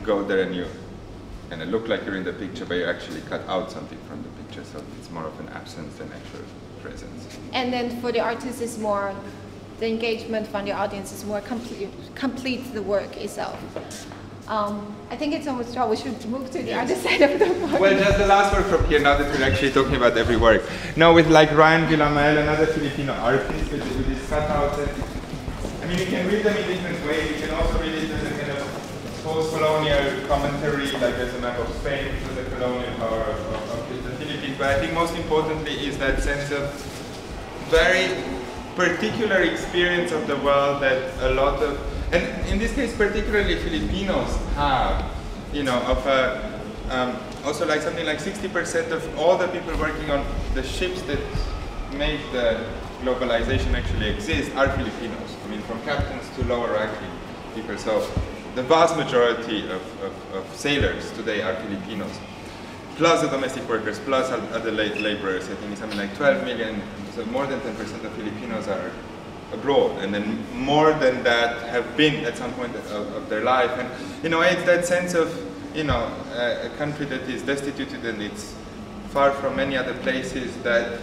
go there and you and it look like you're in the picture, but you actually cut out something from the picture, so it's more of an absence than actual presence. And then for the artist, it's more, the engagement from the audience is more complete, complete the work itself. Um, I think it's almost time we should move to the yes. other side of the work. Well, just the last work from here, now that we're actually talking about every work. Now with like Ryan Villamel, another Filipino artist, with, with these cutouts. And, I mean, you can read them in different ways. You can also read it as a kind of post-colonial commentary, like as a map of Spain, to the colonial power of, of, of the Philippines. But I think most importantly is that sense of very particular experience of the world that a lot of, and in this case particularly Filipinos have, you know, of a, um, also like something like sixty percent of all the people working on the ships that make the globalization actually exist are Filipinos. I mean, from captains to lower ranking people. So the vast majority of, of, of sailors today are Filipinos, plus the domestic workers, plus other laborers. I think it's something like twelve million, so more than ten percent of Filipinos are abroad, and then more than that have been at some point of, of their life. And you know, it's that sense of, you know, a, a country that is destitute and it's far from many other places, that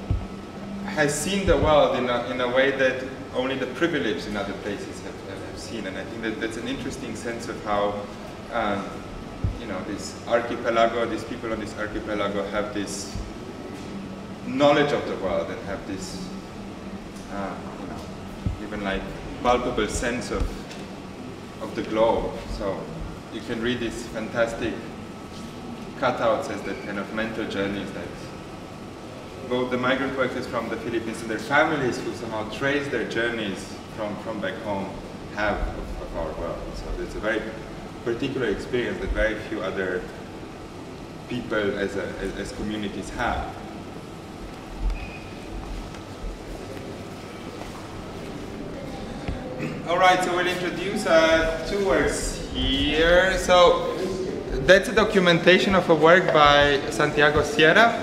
has seen the world in a, in a way that only the privileged in other places have, have seen. And I think that that's an interesting sense of how, um, you know, this archipelago, these people on this archipelago have this knowledge of the world and have this, uh, you know, even like palpable sense of, of the globe. So you can read these fantastic cutouts as that kind of mental journeys that both the migrant workers from the Philippines and their families who somehow trace their journeys from, from back home have of, of our world. So it's a very particular experience that very few other people as, a, as, as communities have. All right, so we'll introduce uh, two works here. So that's a documentation of a work by Santiago Sierra.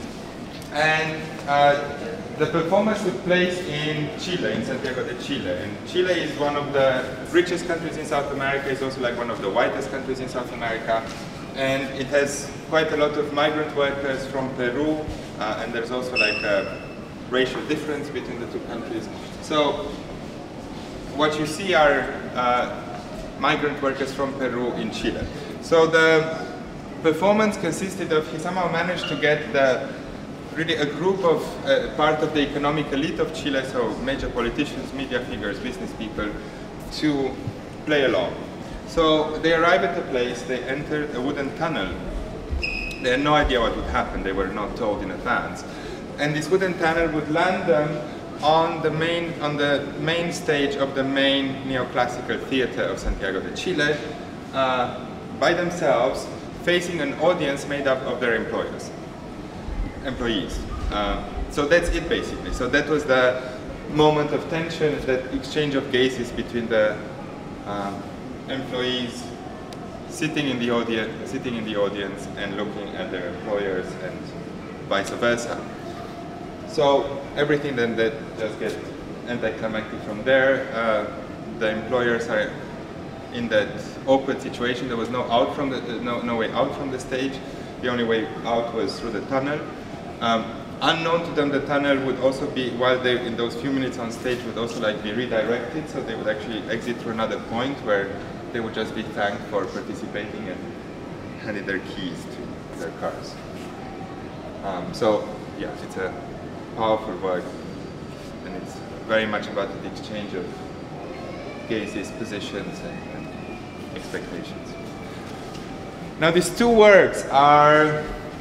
And uh, the performance took place in Chile, in Santiago de Chile. And Chile is one of the richest countries in South America. It's also like one of the whitest countries in South America. And it has quite a lot of migrant workers from Peru. Uh, and there's also like a racial difference between the two countries. So what you see are uh, migrant workers from Peru in Chile. So the performance consisted of, he somehow managed to get the really a group of uh, part of the economic elite of Chile, so major politicians, media figures, business people, to play along. So they arrive at the place, they enter a wooden tunnel. They had no idea what would happen, they were not told in advance. And this wooden tunnel would land them on the main, on the main stage of the main neoclassical theater of Santiago de Chile, uh, by themselves, facing an audience made up of their employers. employees. Uh, so that's it basically. So that was the moment of tension, that exchange of gazes between the uh, employees sitting in the audience, sitting in the audience and looking at their employers, and vice versa. So everything then that just gets anticlimactic from there. Uh, the employers are in that awkward situation. There was no out from the no no way out from the stage. The only way out was through the tunnel. Um, unknown to them, the tunnel would also be, while they in those few minutes on stage, would also like be redirected, so they would actually exit through another point where they would just be thanked for participating and handed their keys to their cars. Um, so yeah, it's a powerful work, and it's very much about the exchange of gazes, positions, and, and expectations. Now these two works are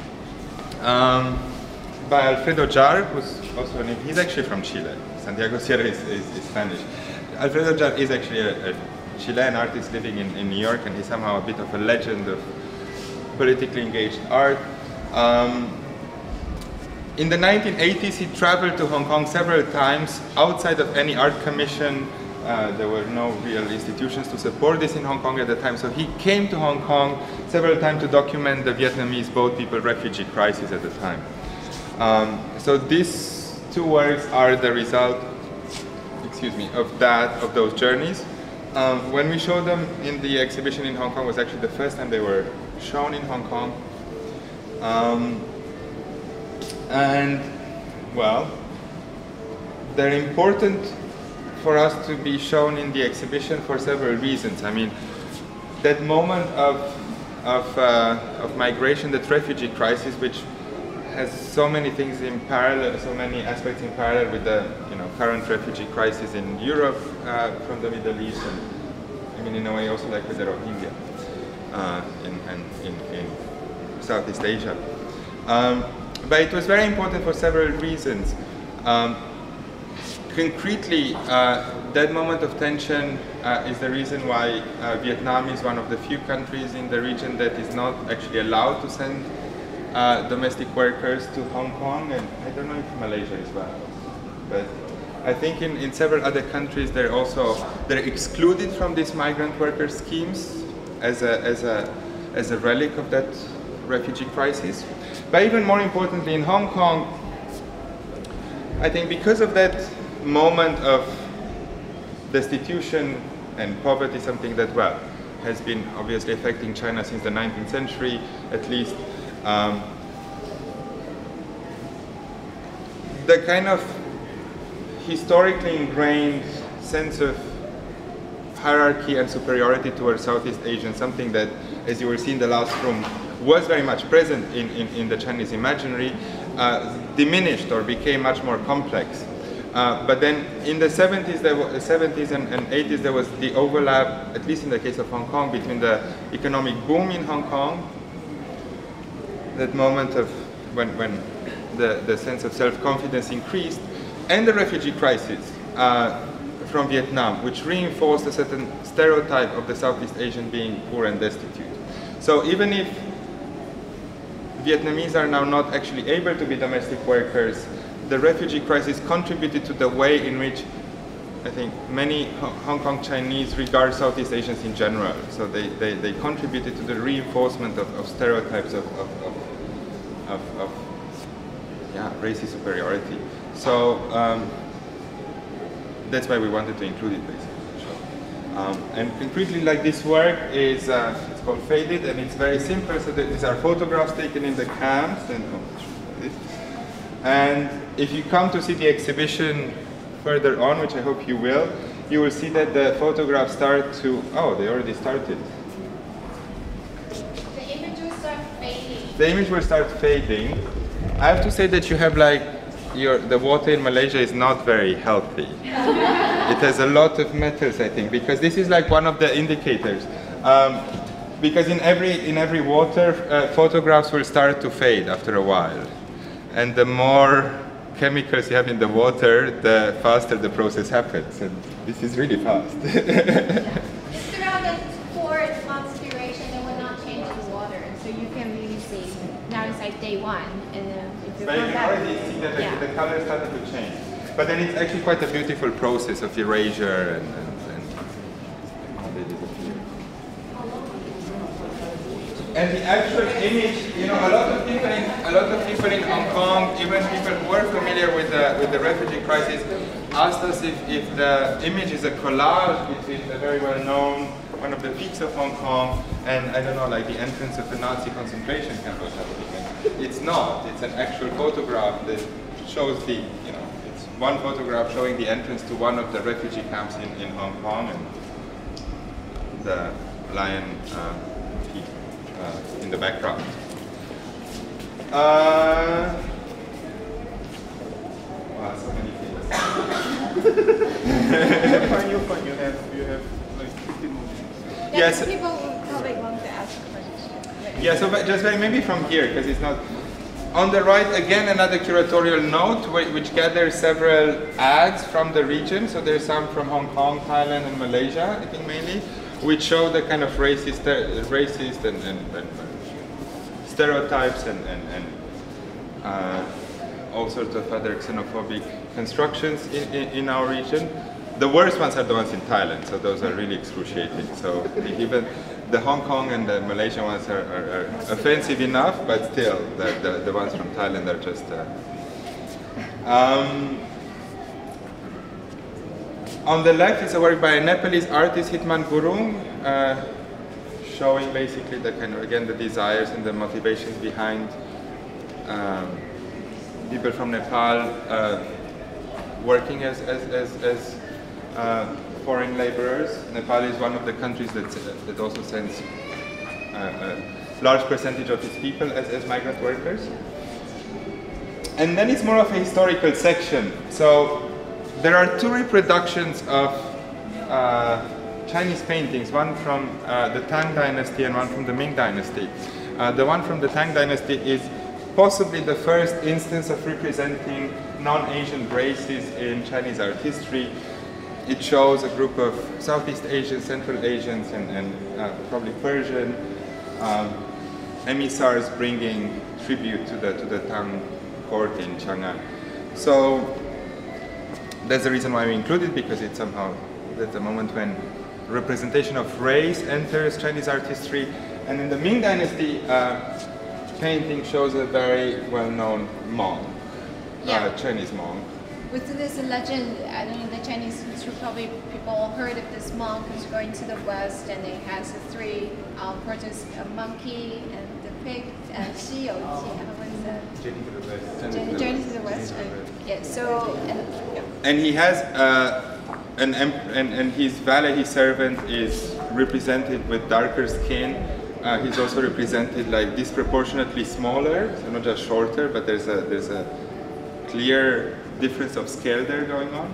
um, by Alfredo Jar, who's also an, he's actually from Chile. Santiago Sierra is, is, is Spanish. Alfredo Jar is actually a, a Chilean artist living in, in New York, and he's somehow a bit of a legend of politically engaged art. Um, in the nineteen eighties, he traveled to Hong Kong several times outside of any art commission. Uh, there were no real institutions to support this in Hong Kong at the time, so he came to Hong Kong several times to document the Vietnamese boat people refugee crisis at the time. Um, so these two works are the result, excuse me, of that, of those journeys. Um, when we showed them in the exhibition in Hong Kong, was actually the first time they were shown in Hong Kong. Um, and, well, they're important for us to be shown in the exhibition for several reasons. I mean, that moment of, of, uh, of migration, that refugee crisis, which has so many things in parallel, so many aspects in parallel with the you know, current refugee crisis in Europe uh, from the Middle East, and I mean, in a way also like with the Rohingya uh, in, and in, in Southeast Asia. Um, but it was very important for several reasons. Um, concretely, uh, that moment of tension uh, is the reason why uh, Vietnam is one of the few countries in the region that is not actually allowed to send Uh, domestic workers to Hong Kong, and I don't know if Malaysia as well, but I think in, in several other countries they're also they're excluded from these migrant worker schemes as a, as a, as a relic of that refugee crisis. But even more importantly, in Hong Kong, I think because of that moment of destitution and poverty, something that, well, has been obviously affecting China since the nineteenth century at least. Um, the kind of historically ingrained sense of hierarchy and superiority towards Southeast Asians, something that, as you will see in the last room, was very much present in, in, in the Chinese imaginary, uh, diminished or became much more complex. Uh, but then in the seventies, there was, seventies and, and eighties, there was the overlap, at least in the case of Hong Kong, between the economic boom in Hong Kong, that moment of when, when the, the sense of self-confidence increased, and the refugee crisis uh, from Vietnam, which reinforced a certain stereotype of the Southeast Asian being poor and destitute. So even if Vietnamese are now not actually able to be domestic workers, the refugee crisis contributed to the way in which I think many Hong Kong Chinese regard Southeast Asians in general. So they, they, they contributed to the reinforcement of, of stereotypes of, of, of, of, of yeah, racist superiority. So um, that's why we wanted to include it basically. Um, and concretely, like, this work is uh, it's called Faded, and it's very simple. So these are photographs taken in the camps, and, and if you come to see the exhibition further on, which I hope you will, you will see that the photographs start to, oh, they already started. The image will start fading. The image will start fading. I have to say that you have like, your, the water in Malaysia is not very healthy. It has a lot of metals, I think, because this is like one of the indicators. Um, because in every, in every water, uh, photographs will start to fade after a while. And the more chemicals you have in the water, the faster the process happens, and this is really fast. It's throughout the four months duration, it will not change the water, so you can really see. Now it's like day one, and then if you but you come can back, already see that the, yeah. the color started to change. But then it's actually quite a beautiful process of erasure, and, and, and how they disappear. And the actual image, you know, a lot of people in a lot of people in Hong Kong, even people who are familiar with the with the refugee crisis, asked us if, if the image is a collage between the very well known one of the peaks of Hong Kong and, I don't know, like the entrance of the Nazi concentration camp or something. It's not. It's an actual photograph that shows the, you know, it's one photograph showing the entrance to one of the refugee camps in, in Hong Kong, and the lion uh, peak uh, in the background. Uh, wow, so many things. Fine, you're fine. You have, you have like fifteen minutes. Yes. People will probably want to ask questions. Yeah, so but just very, maybe from here, because it's not... On the right, again, another curatorial note, which gathers several ads from the region. So there's some from Hong Kong, Thailand, and Malaysia, I think mainly, which show the kind of racist, racist and, and, and stereotypes and, and, and uh, all sorts of other xenophobic constructions in, in, in our region. The worst ones are the ones in Thailand, so those are really excruciating. So even the Hong Kong and the Malaysian ones are, are, are offensive enough, but still, the, the, the ones from Thailand are just... Uh, um, On the left is a work by a Nepalese artist, Hitman Gurung, uh, showing basically the kind of, again, the desires and the motivations behind um, people from Nepal uh, working as, as, as, as uh, foreign laborers. Nepal is one of the countries that, that also sends uh, a large percentage of its people as, as migrant workers. And then it's more of a historical section. So there are two reproductions of uh, Chinese paintings, one from uh, the Tang Dynasty and one from the Ming Dynasty. Uh, the one from the Tang Dynasty is possibly the first instance of representing non-Asian races in Chinese art history. It shows a group of Southeast Asians, Central Asians, and, and uh, probably Persian um, emissaries bringing tribute to the, to the Tang court in Chang'an. So that's the reason why we include it, because it's somehow that's the moment when representation of race enters Chinese art history. And in the Ming Dynasty, uh, painting shows a very well-known monk, yeah. uh, Chinese monk. With this legend, I don't know, the Chinese history, probably people heard of this monk who's going to the west, and it has the three um, portraits, a monkey and the pig, and Xi You Ji, what is that? Journey to the West. Journey, Journey to the West. Uh, yeah. So, and, yeah. and he has uh, an and and his valet, his servant, is represented with darker skin. Uh, he's also represented like disproportionately smaller, so not just shorter, but there's a there's a clear difference of scale there going on.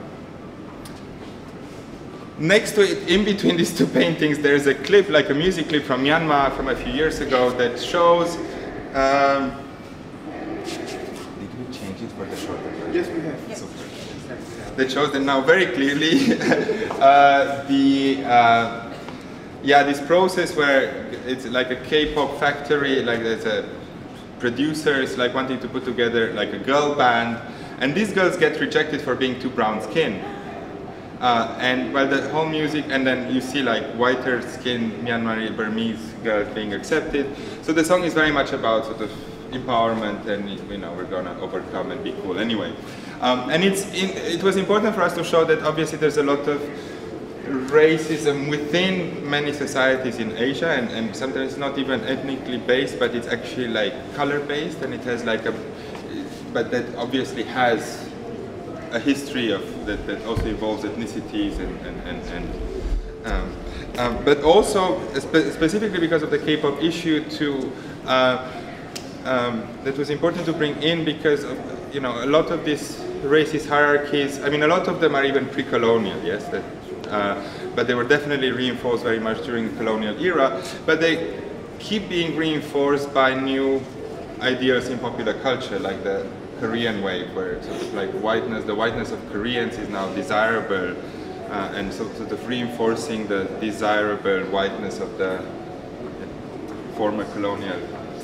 Next to it, in between these two paintings, there's a clip, like a music clip from Myanmar from a few years ago that shows. Um, did we change it for the shorter version? Yes, we have. Yes. Super. That shows them now very clearly uh, the uh, yeah this process where it's like a K-pop factory, like there's a producers like wanting to put together like a girl band, and these girls get rejected for being too brown skinned. Uh, and while the whole music, and then you see like whiter skinned Myanmari Burmese girls being accepted. So the song is very much about sort of empowerment, and you know we're gonna overcome and be cool anyway. Um, and it's in, it was important for us to show that obviously there's a lot of racism within many societies in Asia, and, and sometimes it's not even ethnically based, but it's actually like color based, and it has like a, but that obviously has a history of that, that also involves ethnicities and and and, and um, um, but also spe specifically because of the K-pop issue to uh, um, that was important to bring in, because of, you know, a lot of these racist hierarchies, I mean a lot of them are even pre-colonial, yes, that, uh, but they were definitely reinforced very much during the colonial era, but they keep being reinforced by new ideals in popular culture, like the Korean wave, where sort of like whiteness, the whiteness of Koreans is now desirable, uh, and so, sort of reinforcing the desirable whiteness of the former colonial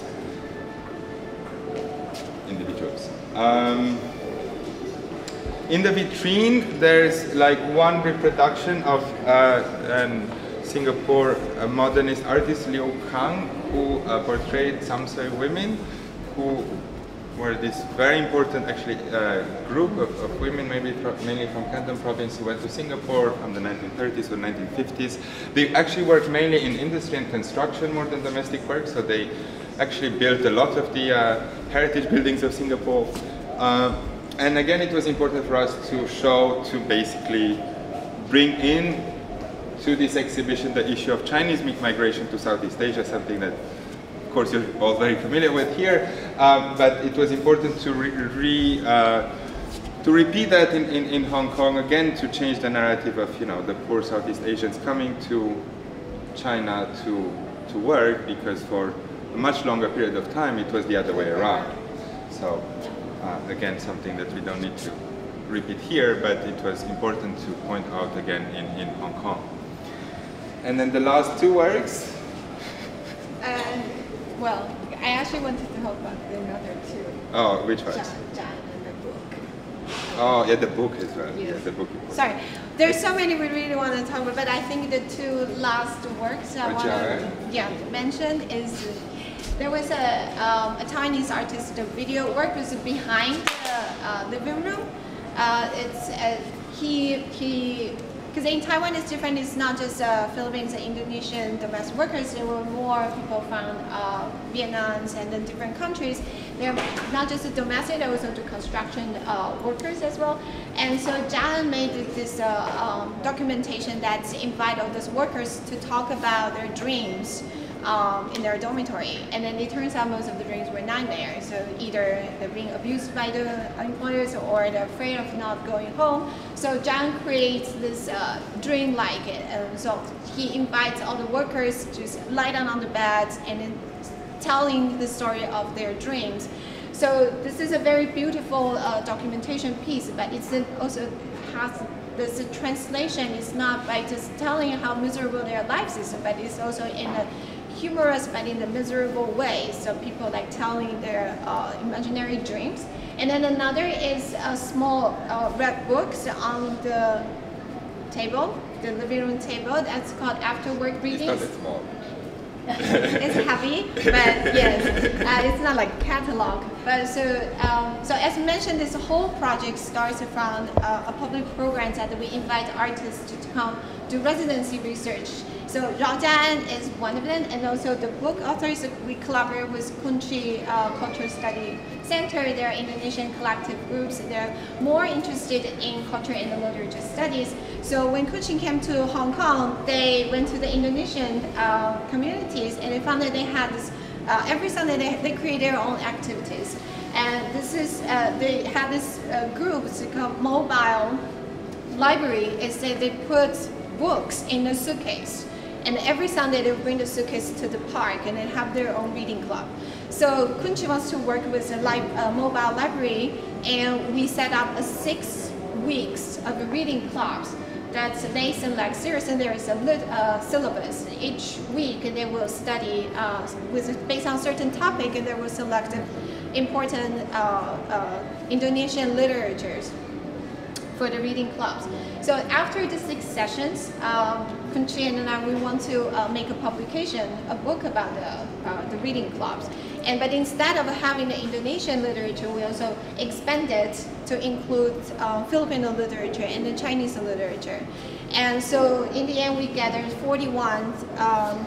individuals. Um, in the vitrine, there's like one reproduction of uh, an Singapore uh, modernist artist, Liu Kang, who uh, portrayed Samsoi women, who were this very important, actually, uh, group of, of women, maybe mainly from Canton province, who went to Singapore from the nineteen thirties or nineteen fifties. They actually worked mainly in industry and construction more than domestic work, so they actually built a lot of the uh, heritage buildings of Singapore. Uh, and again, it was important for us to show, to basically bring in to this exhibition the issue of Chinese migration to Southeast Asia, something that of course you're all very familiar with here, um, but it was important to re, re uh, to repeat that in, in, in Hong Kong again, to change the narrative of, you know, the poor Southeast Asians coming to China to to work, because for a much longer period of time it was the other way around. So uh, again, something that we don't need to repeat here, but it was important to point out again in, in Hong Kong. And then the last two works. Uh, Well, I actually wanted to help out the other two. Oh, which one? John, John and the book. Oh, yeah, the book as well. Yes. Yeah, the book. Sorry, there's so many we really want to talk about, but I think the two last works I want to yeah, mention is there was a, um, a Chinese artist. The video work was behind the uh, living room. Uh, it's uh, he he because in Taiwan it's different. It's not just uh, Philippines and Indonesian domestic workers. There were more people from uh, Vietnam and then different countries. They're not just the domestic, they're also the construction uh, workers as well. And so Diah made this uh, um, documentation that invite all those workers to talk about their dreams um, in their dormitory. And then it turns out most of the dreams were nightmares. So either they're being abused by the employers or they're afraid of not going home. So Diah creates this uh, dream-like. Uh, so he invites all the workers to just lie down on the beds and then telling the story of their dreams. So this is a very beautiful uh, documentation piece, but it's also has this translation is not by just telling how miserable their lives is, but it's also in a humorous but in a miserable way. So people like telling their uh, imaginary dreams. And then another is a small uh, red books on the table, the living room table. That's called Afterwork Readings. It's not that small. It's heavy, but yes, uh, it's not like a catalog. But so, um, so as mentioned, this whole project starts from uh, a public program that we invite artists to come do residency research. So Rahel is one of them, and also the book authors, we collaborate with Qinyi uh, Cultural Study Center. They're Indonesian collective groups. They're more interested in culture and literature studies. So when Qinyi came to Hong Kong, they went to the Indonesian uh, communities and they found that they had this, uh, every Sunday they, they create their own activities. And this is, uh, they had this uh, group, it's called Mobile Library, is that they put books in a suitcase. And every Sunday they would bring the suitcase to the park and then have their own reading club. So Qinyi wants to work with a, li a mobile library, and we set up a six weeks of a reading clubs that they select series, and there is a lit, uh, syllabus. Each week they will study uh, with based on certain topic, and they will select important uh, uh, Indonesian literatures for the reading clubs. So after the six sessions, um, Qinyi and I, we want to uh, make a publication, a book about the, uh, the reading clubs. And but instead of having the Indonesian literature, we also expanded to include uh, Filipino literature and the Chinese literature. And so in the end, we gathered forty-one um,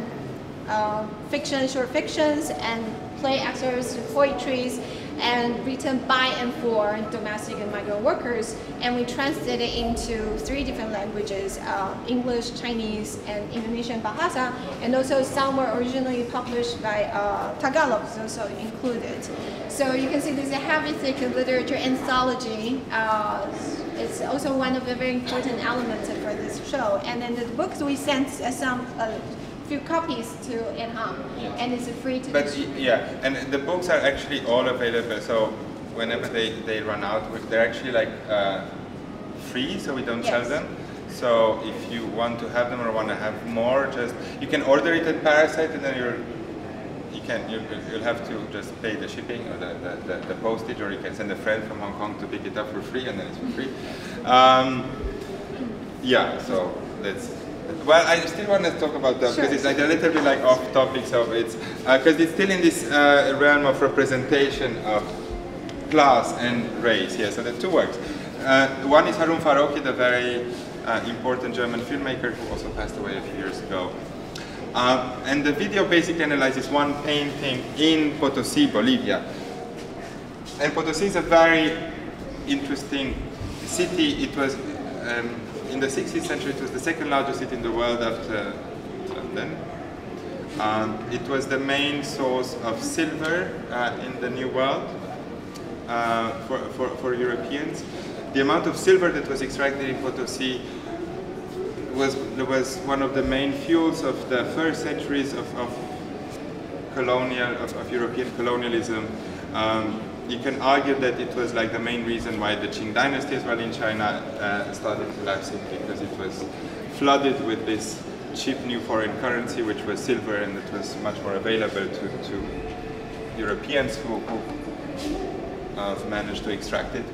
uh, fiction, short fictions, and play excerpts, poetries, and written by and for domestic and migrant workers, and we translated it into three different languages, uh, English, Chinese, and Indonesian Bahasa, and also some were originally published by uh, Tagalog, is also included. So you can see this is a heavy, thick literature anthology. Uh, it's also one of the very important elements for this show. And then the books we sent uh, some uh, few copies to ILHAM, yes. And it's free to but distribute. Yeah, and the books are actually all available, so whenever they, they run out, they're actually like uh, free, so we don't yes. sell them. So if you want to have them or want to have more, just you can order it at Para Site, and then you're you can you, you'll have to just pay the shipping or the, the, the, the postage, or you can send a friend from Hong Kong to pick it up for free, and then it's for free. Um, yeah, so that's. Well, I still want to talk about that because sure. It's like a little bit like off topic, so it's because uh, it's still in this uh, realm of representation of class and race. Yeah, so the two works. Uh, one is Harun Farocki, the very uh, important German filmmaker who also passed away a few years ago. Uh, and the video basically analyzes one painting in Potosi, Bolivia. And Potosi is a very interesting city. It was. Um, In the sixteenth century, it was the second largest city in the world after London. Um, it was the main source of silver uh, in the New World uh, for, for, for Europeans. The amount of silver that was extracted in Potosi was, was one of the main fuels of the first centuries of, of colonial, of, of European colonialism. Um, You can argue that it was like the main reason why the Qing dynasty as well in China uh, started collapsing, because it was flooded with this cheap new foreign currency, which was silver, and it was much more available to, to Europeans who, who uh, managed to extract it.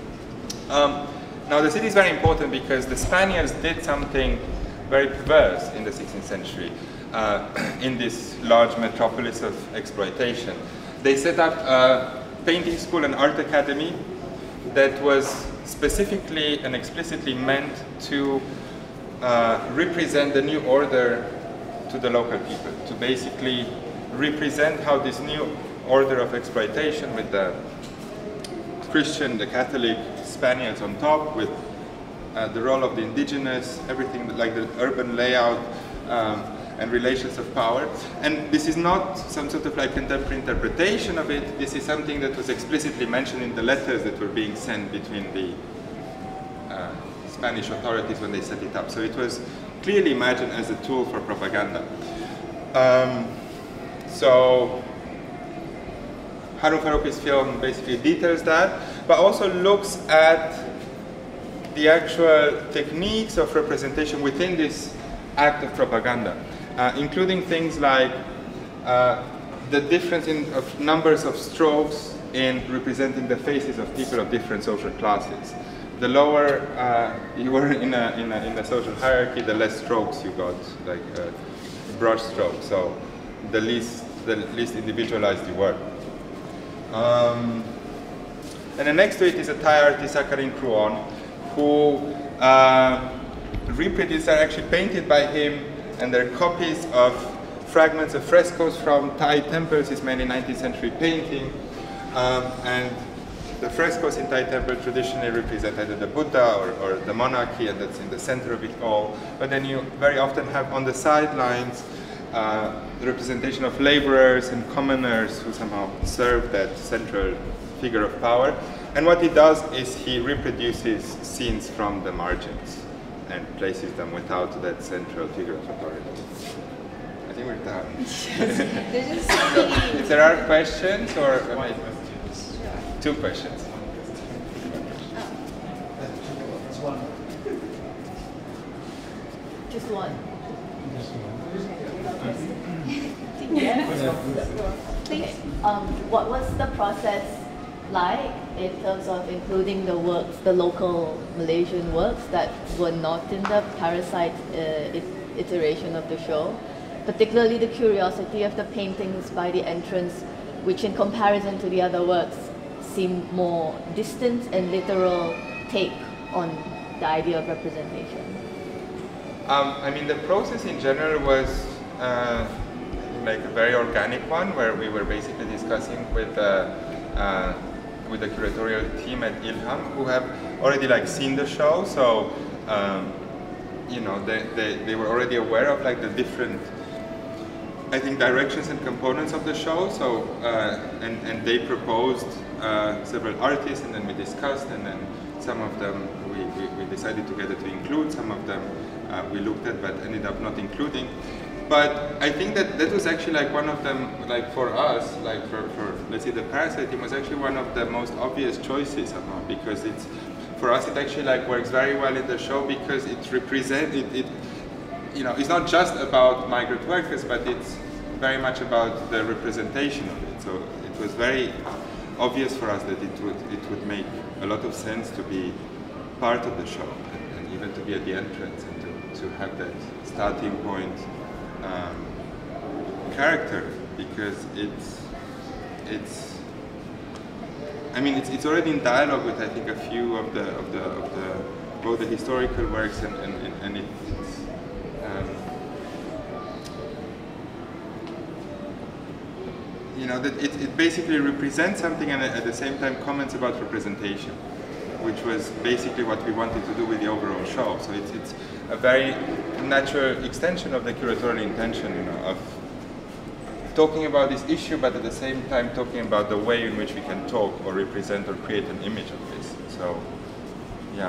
Um, now the city is very important because the Spaniards did something very perverse in the sixteenth century uh, in this large metropolis of exploitation. They set up a painting school and art academy that was specifically and explicitly meant to uh, represent the new order to the local people, to basically represent how this new order of exploitation with the Christian, the Catholic, Spaniards on top, with uh, the role of the indigenous, everything like the urban layout um, and relations of power. And this is not some sort of like contemporary interpretation of it, this is something that was explicitly mentioned in the letters that were being sent between the uh, Spanish authorities when they set it up. So it was clearly imagined as a tool for propaganda. Um, so Harun Farouqi's film basically details that, but also looks at the actual techniques of representation within this act of propaganda, uh, including things like uh, the difference in of numbers of strokes in representing the faces of people of different social classes. The lower uh, you were in a, in, a, in a social hierarchy, the less strokes you got, like uh, brush strokes. So the least, the least individualized you were. Um, and then next to it is a Thai artist, Sakarin Kruon, who uh, reproduced, are actually painted by him, and they're copies of fragments of frescoes from Thai temples. It's mainly nineteenth century painting, um, and the frescoes in Thai temple traditionally represent either the Buddha or, or the monarchy, and that's in the center of it all. But then you very often have on the sidelines uh, the representation of laborers and commoners who somehow serve that central figure of power. And what he does is he reproduces scenes from the margins and places them without that central figure of authority. I think we're done. There's just so many. If there are questions, or am I, two questions. Just one. Just one. Please. Um, what was the process like in terms of including the works, the local Malaysian works that were not in the Para Site uh, it, iteration of the show? Particularly the curiosity of the paintings by the entrance, which in comparison to the other works seem more distant and literal take on the idea of representation. Um, I mean, the process in general was uh, like a very organic one, where we were basically discussing with uh, uh, with the curatorial team at ILHAM, who have already like seen the show, so um, you know they, they they were already aware of like the different, I think, directions and components of the show. So uh, and and they proposed uh, several artists, and then we discussed, and then some of them we, we, we decided together to include, some of them uh, we looked at but ended up not including. But I think that that was actually like one of them, like for us, like for, for let's say the Para Site team, was actually one of the most obvious choices somehow, because it's, for us it actually like works very well in the show, because it represents, it, it, you know, it's not just about migrant workers, but it's very much about the representation of it. So it was very obvious for us that it would, it would make a lot of sense to be part of the show, and, and even to be at the entrance, and to, to have that starting point Um, character, because it's it's I mean it's it's already in dialogue with, I think, a few of the of the of the both the historical works, and and, and it, it's um, you know that it, it basically represents something, and at the same time comments about representation, which was basically what we wanted to do with the overall show. So it's it's a very natural extension of the curatorial intention, you know, of talking about this issue, but at the same time talking about the way in which we can talk or represent or create an image of this. So, yeah.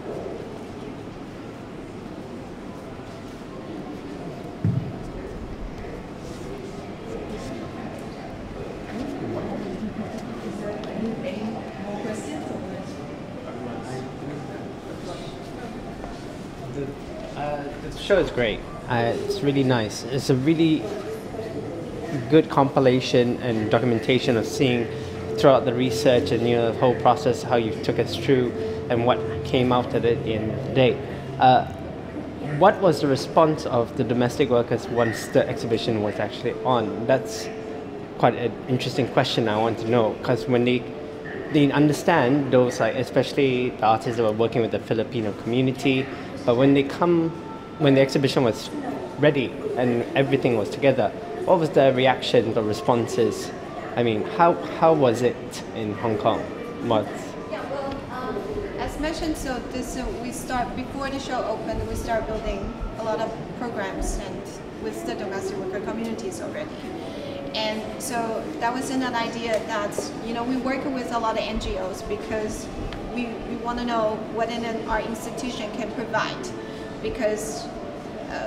The show is great. Uh, it's really nice. It's a really good compilation and documentation of seeing throughout the research and, you know, the whole process, how you took us through and what came out of it in the day. Uh, what was the response of the domestic workers once the exhibition was actually on? That's quite an interesting question I want to know, because when they they understand those, like especially the artists that were working with the Filipino community, but when they come when the exhibition was ready and everything was together, what was the reaction, the responses? I mean, how how was it in Hong Kong? What? Yeah, well, um, as mentioned, so this uh, we start before the show opened. We start building a lot of programs and with the domestic worker communities already. And so that was an idea that, you know, we work with a lot of N G Os because we, we want to know what in an, our institution can provide, because uh,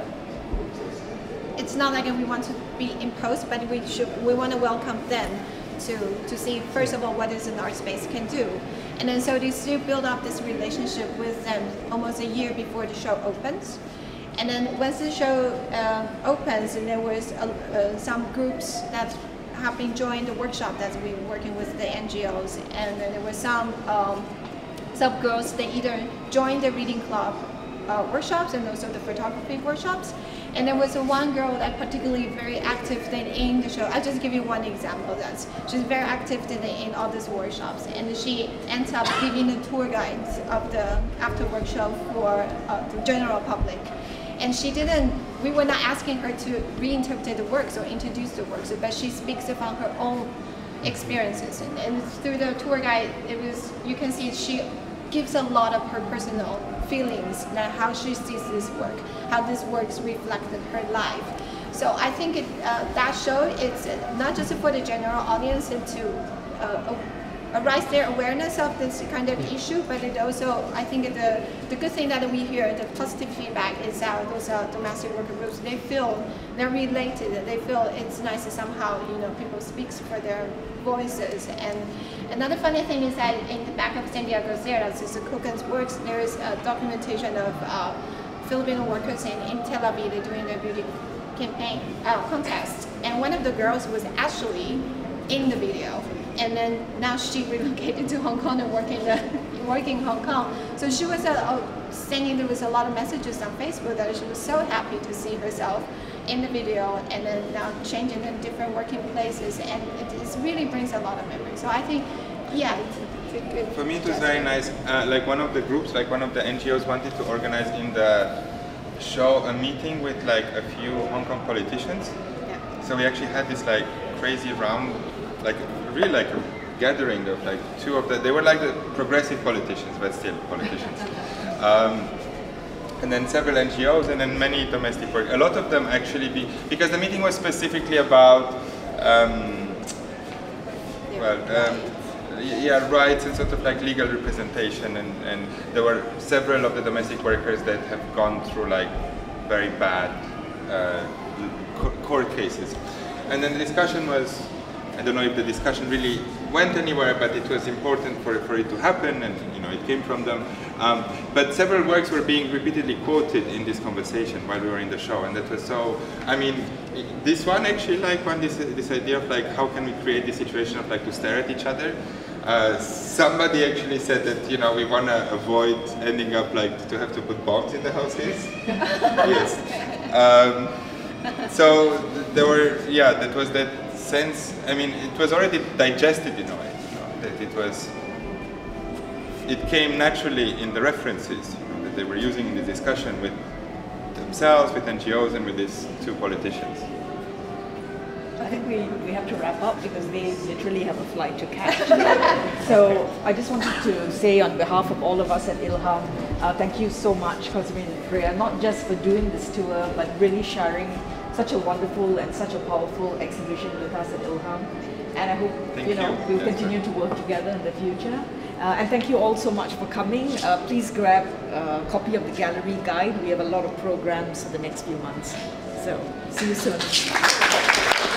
it's not like we want to be imposed, but we should we want to welcome them to to see first of all what is an art space can do, and then so they still build up this relationship with them almost a year before the show opens. And then once the show uh, opens, and there was uh, uh, some groups that have been joining the workshop that we were working with the N G Os, and then there were some um, some girls that either joined the reading club uh, workshops and also the photography workshops. And there was a one girl that particularly very active then in the show. I'll just give you one example. That's she's very active then in all these workshops, and she ends up giving the tour guides of the Afterwork show for uh, the general public. And she didn't, we were not asking her to reinterpret the works or introduce the works, but she speaks about her own experiences. And, and through the tour guide, it was, you can see she gives a lot of her personal feelings, that how she sees this work, how this works reflected her life. So I think it, uh, that show, it's not just for the general audience and to uh, arise their awareness of this kind of issue, but it also, I think the, the good thing that we hear, the positive feedback is that those uh, domestic worker groups, they feel they're related, they feel it's nice to somehow, you know, people speak for their voices. And another funny thing is that in the back of Diah, this is Kukan's works, there is a documentation of uh, Filipino workers in, in Tel Aviv doing their beauty campaign uh, contest. And one of the girls was actually in the video. And then now she relocated to Hong Kong and working the, working in Hong Kong. So she was uh, sending, there was a lot of messages on Facebook that she was so happy to see herself in the video, and then now changing in different working places, and it, it really brings a lot of memories. So I think, yeah, it's, it's a good. For me, it was very nice. Uh, like one of the groups, like one of the N G Os, wanted to organize in the show a meeting with like a few Hong Kong politicians. Yeah. So we actually had this like crazy round, like really like a gathering of like two of the, they were like the progressive politicians, but still politicians. Um, and then several N G Os, and then many domestic work. A lot of them actually be, because the meeting was specifically about, um, well, um, yeah, rights and sort of like legal representation, and, and there were several of the domestic workers that have gone through like very bad uh, court cases. And then the discussion was, I don't know if the discussion really went anywhere, but it was important for, for it to happen, and you know, it came from them. Um, but several works were being repeatedly quoted in this conversation while we were in the show, and that was so, I mean, this one actually like one, this, this idea of like, how can we create this situation of like to stare at each other? Uh, somebody actually said that, you know, we want to avoid ending up like to have to put bombs in the houses. Yes. Um, so there were, yeah, that was that sense. I mean, it was already digested in a way, you know, that it was, it came naturally in the references, you know, that they were using in the discussion with themselves, with N G Os, and with these two politicians. I think we, we have to wrap up because they literally have a flight to catch. So I just wanted to say on behalf of all of us at ILHAM, uh, thank you so much, Cosmin and Freya, not just for doing this tour, but really sharing such a wonderful and such a powerful exhibition with us at ILHAM. And I hope Thank you know you. we'll That's continue right. to work together in the future. Uh, and thank you all so much for coming. Uh, please grab a copy of the gallery guide. We have a lot of programs for the next few months. So see you soon.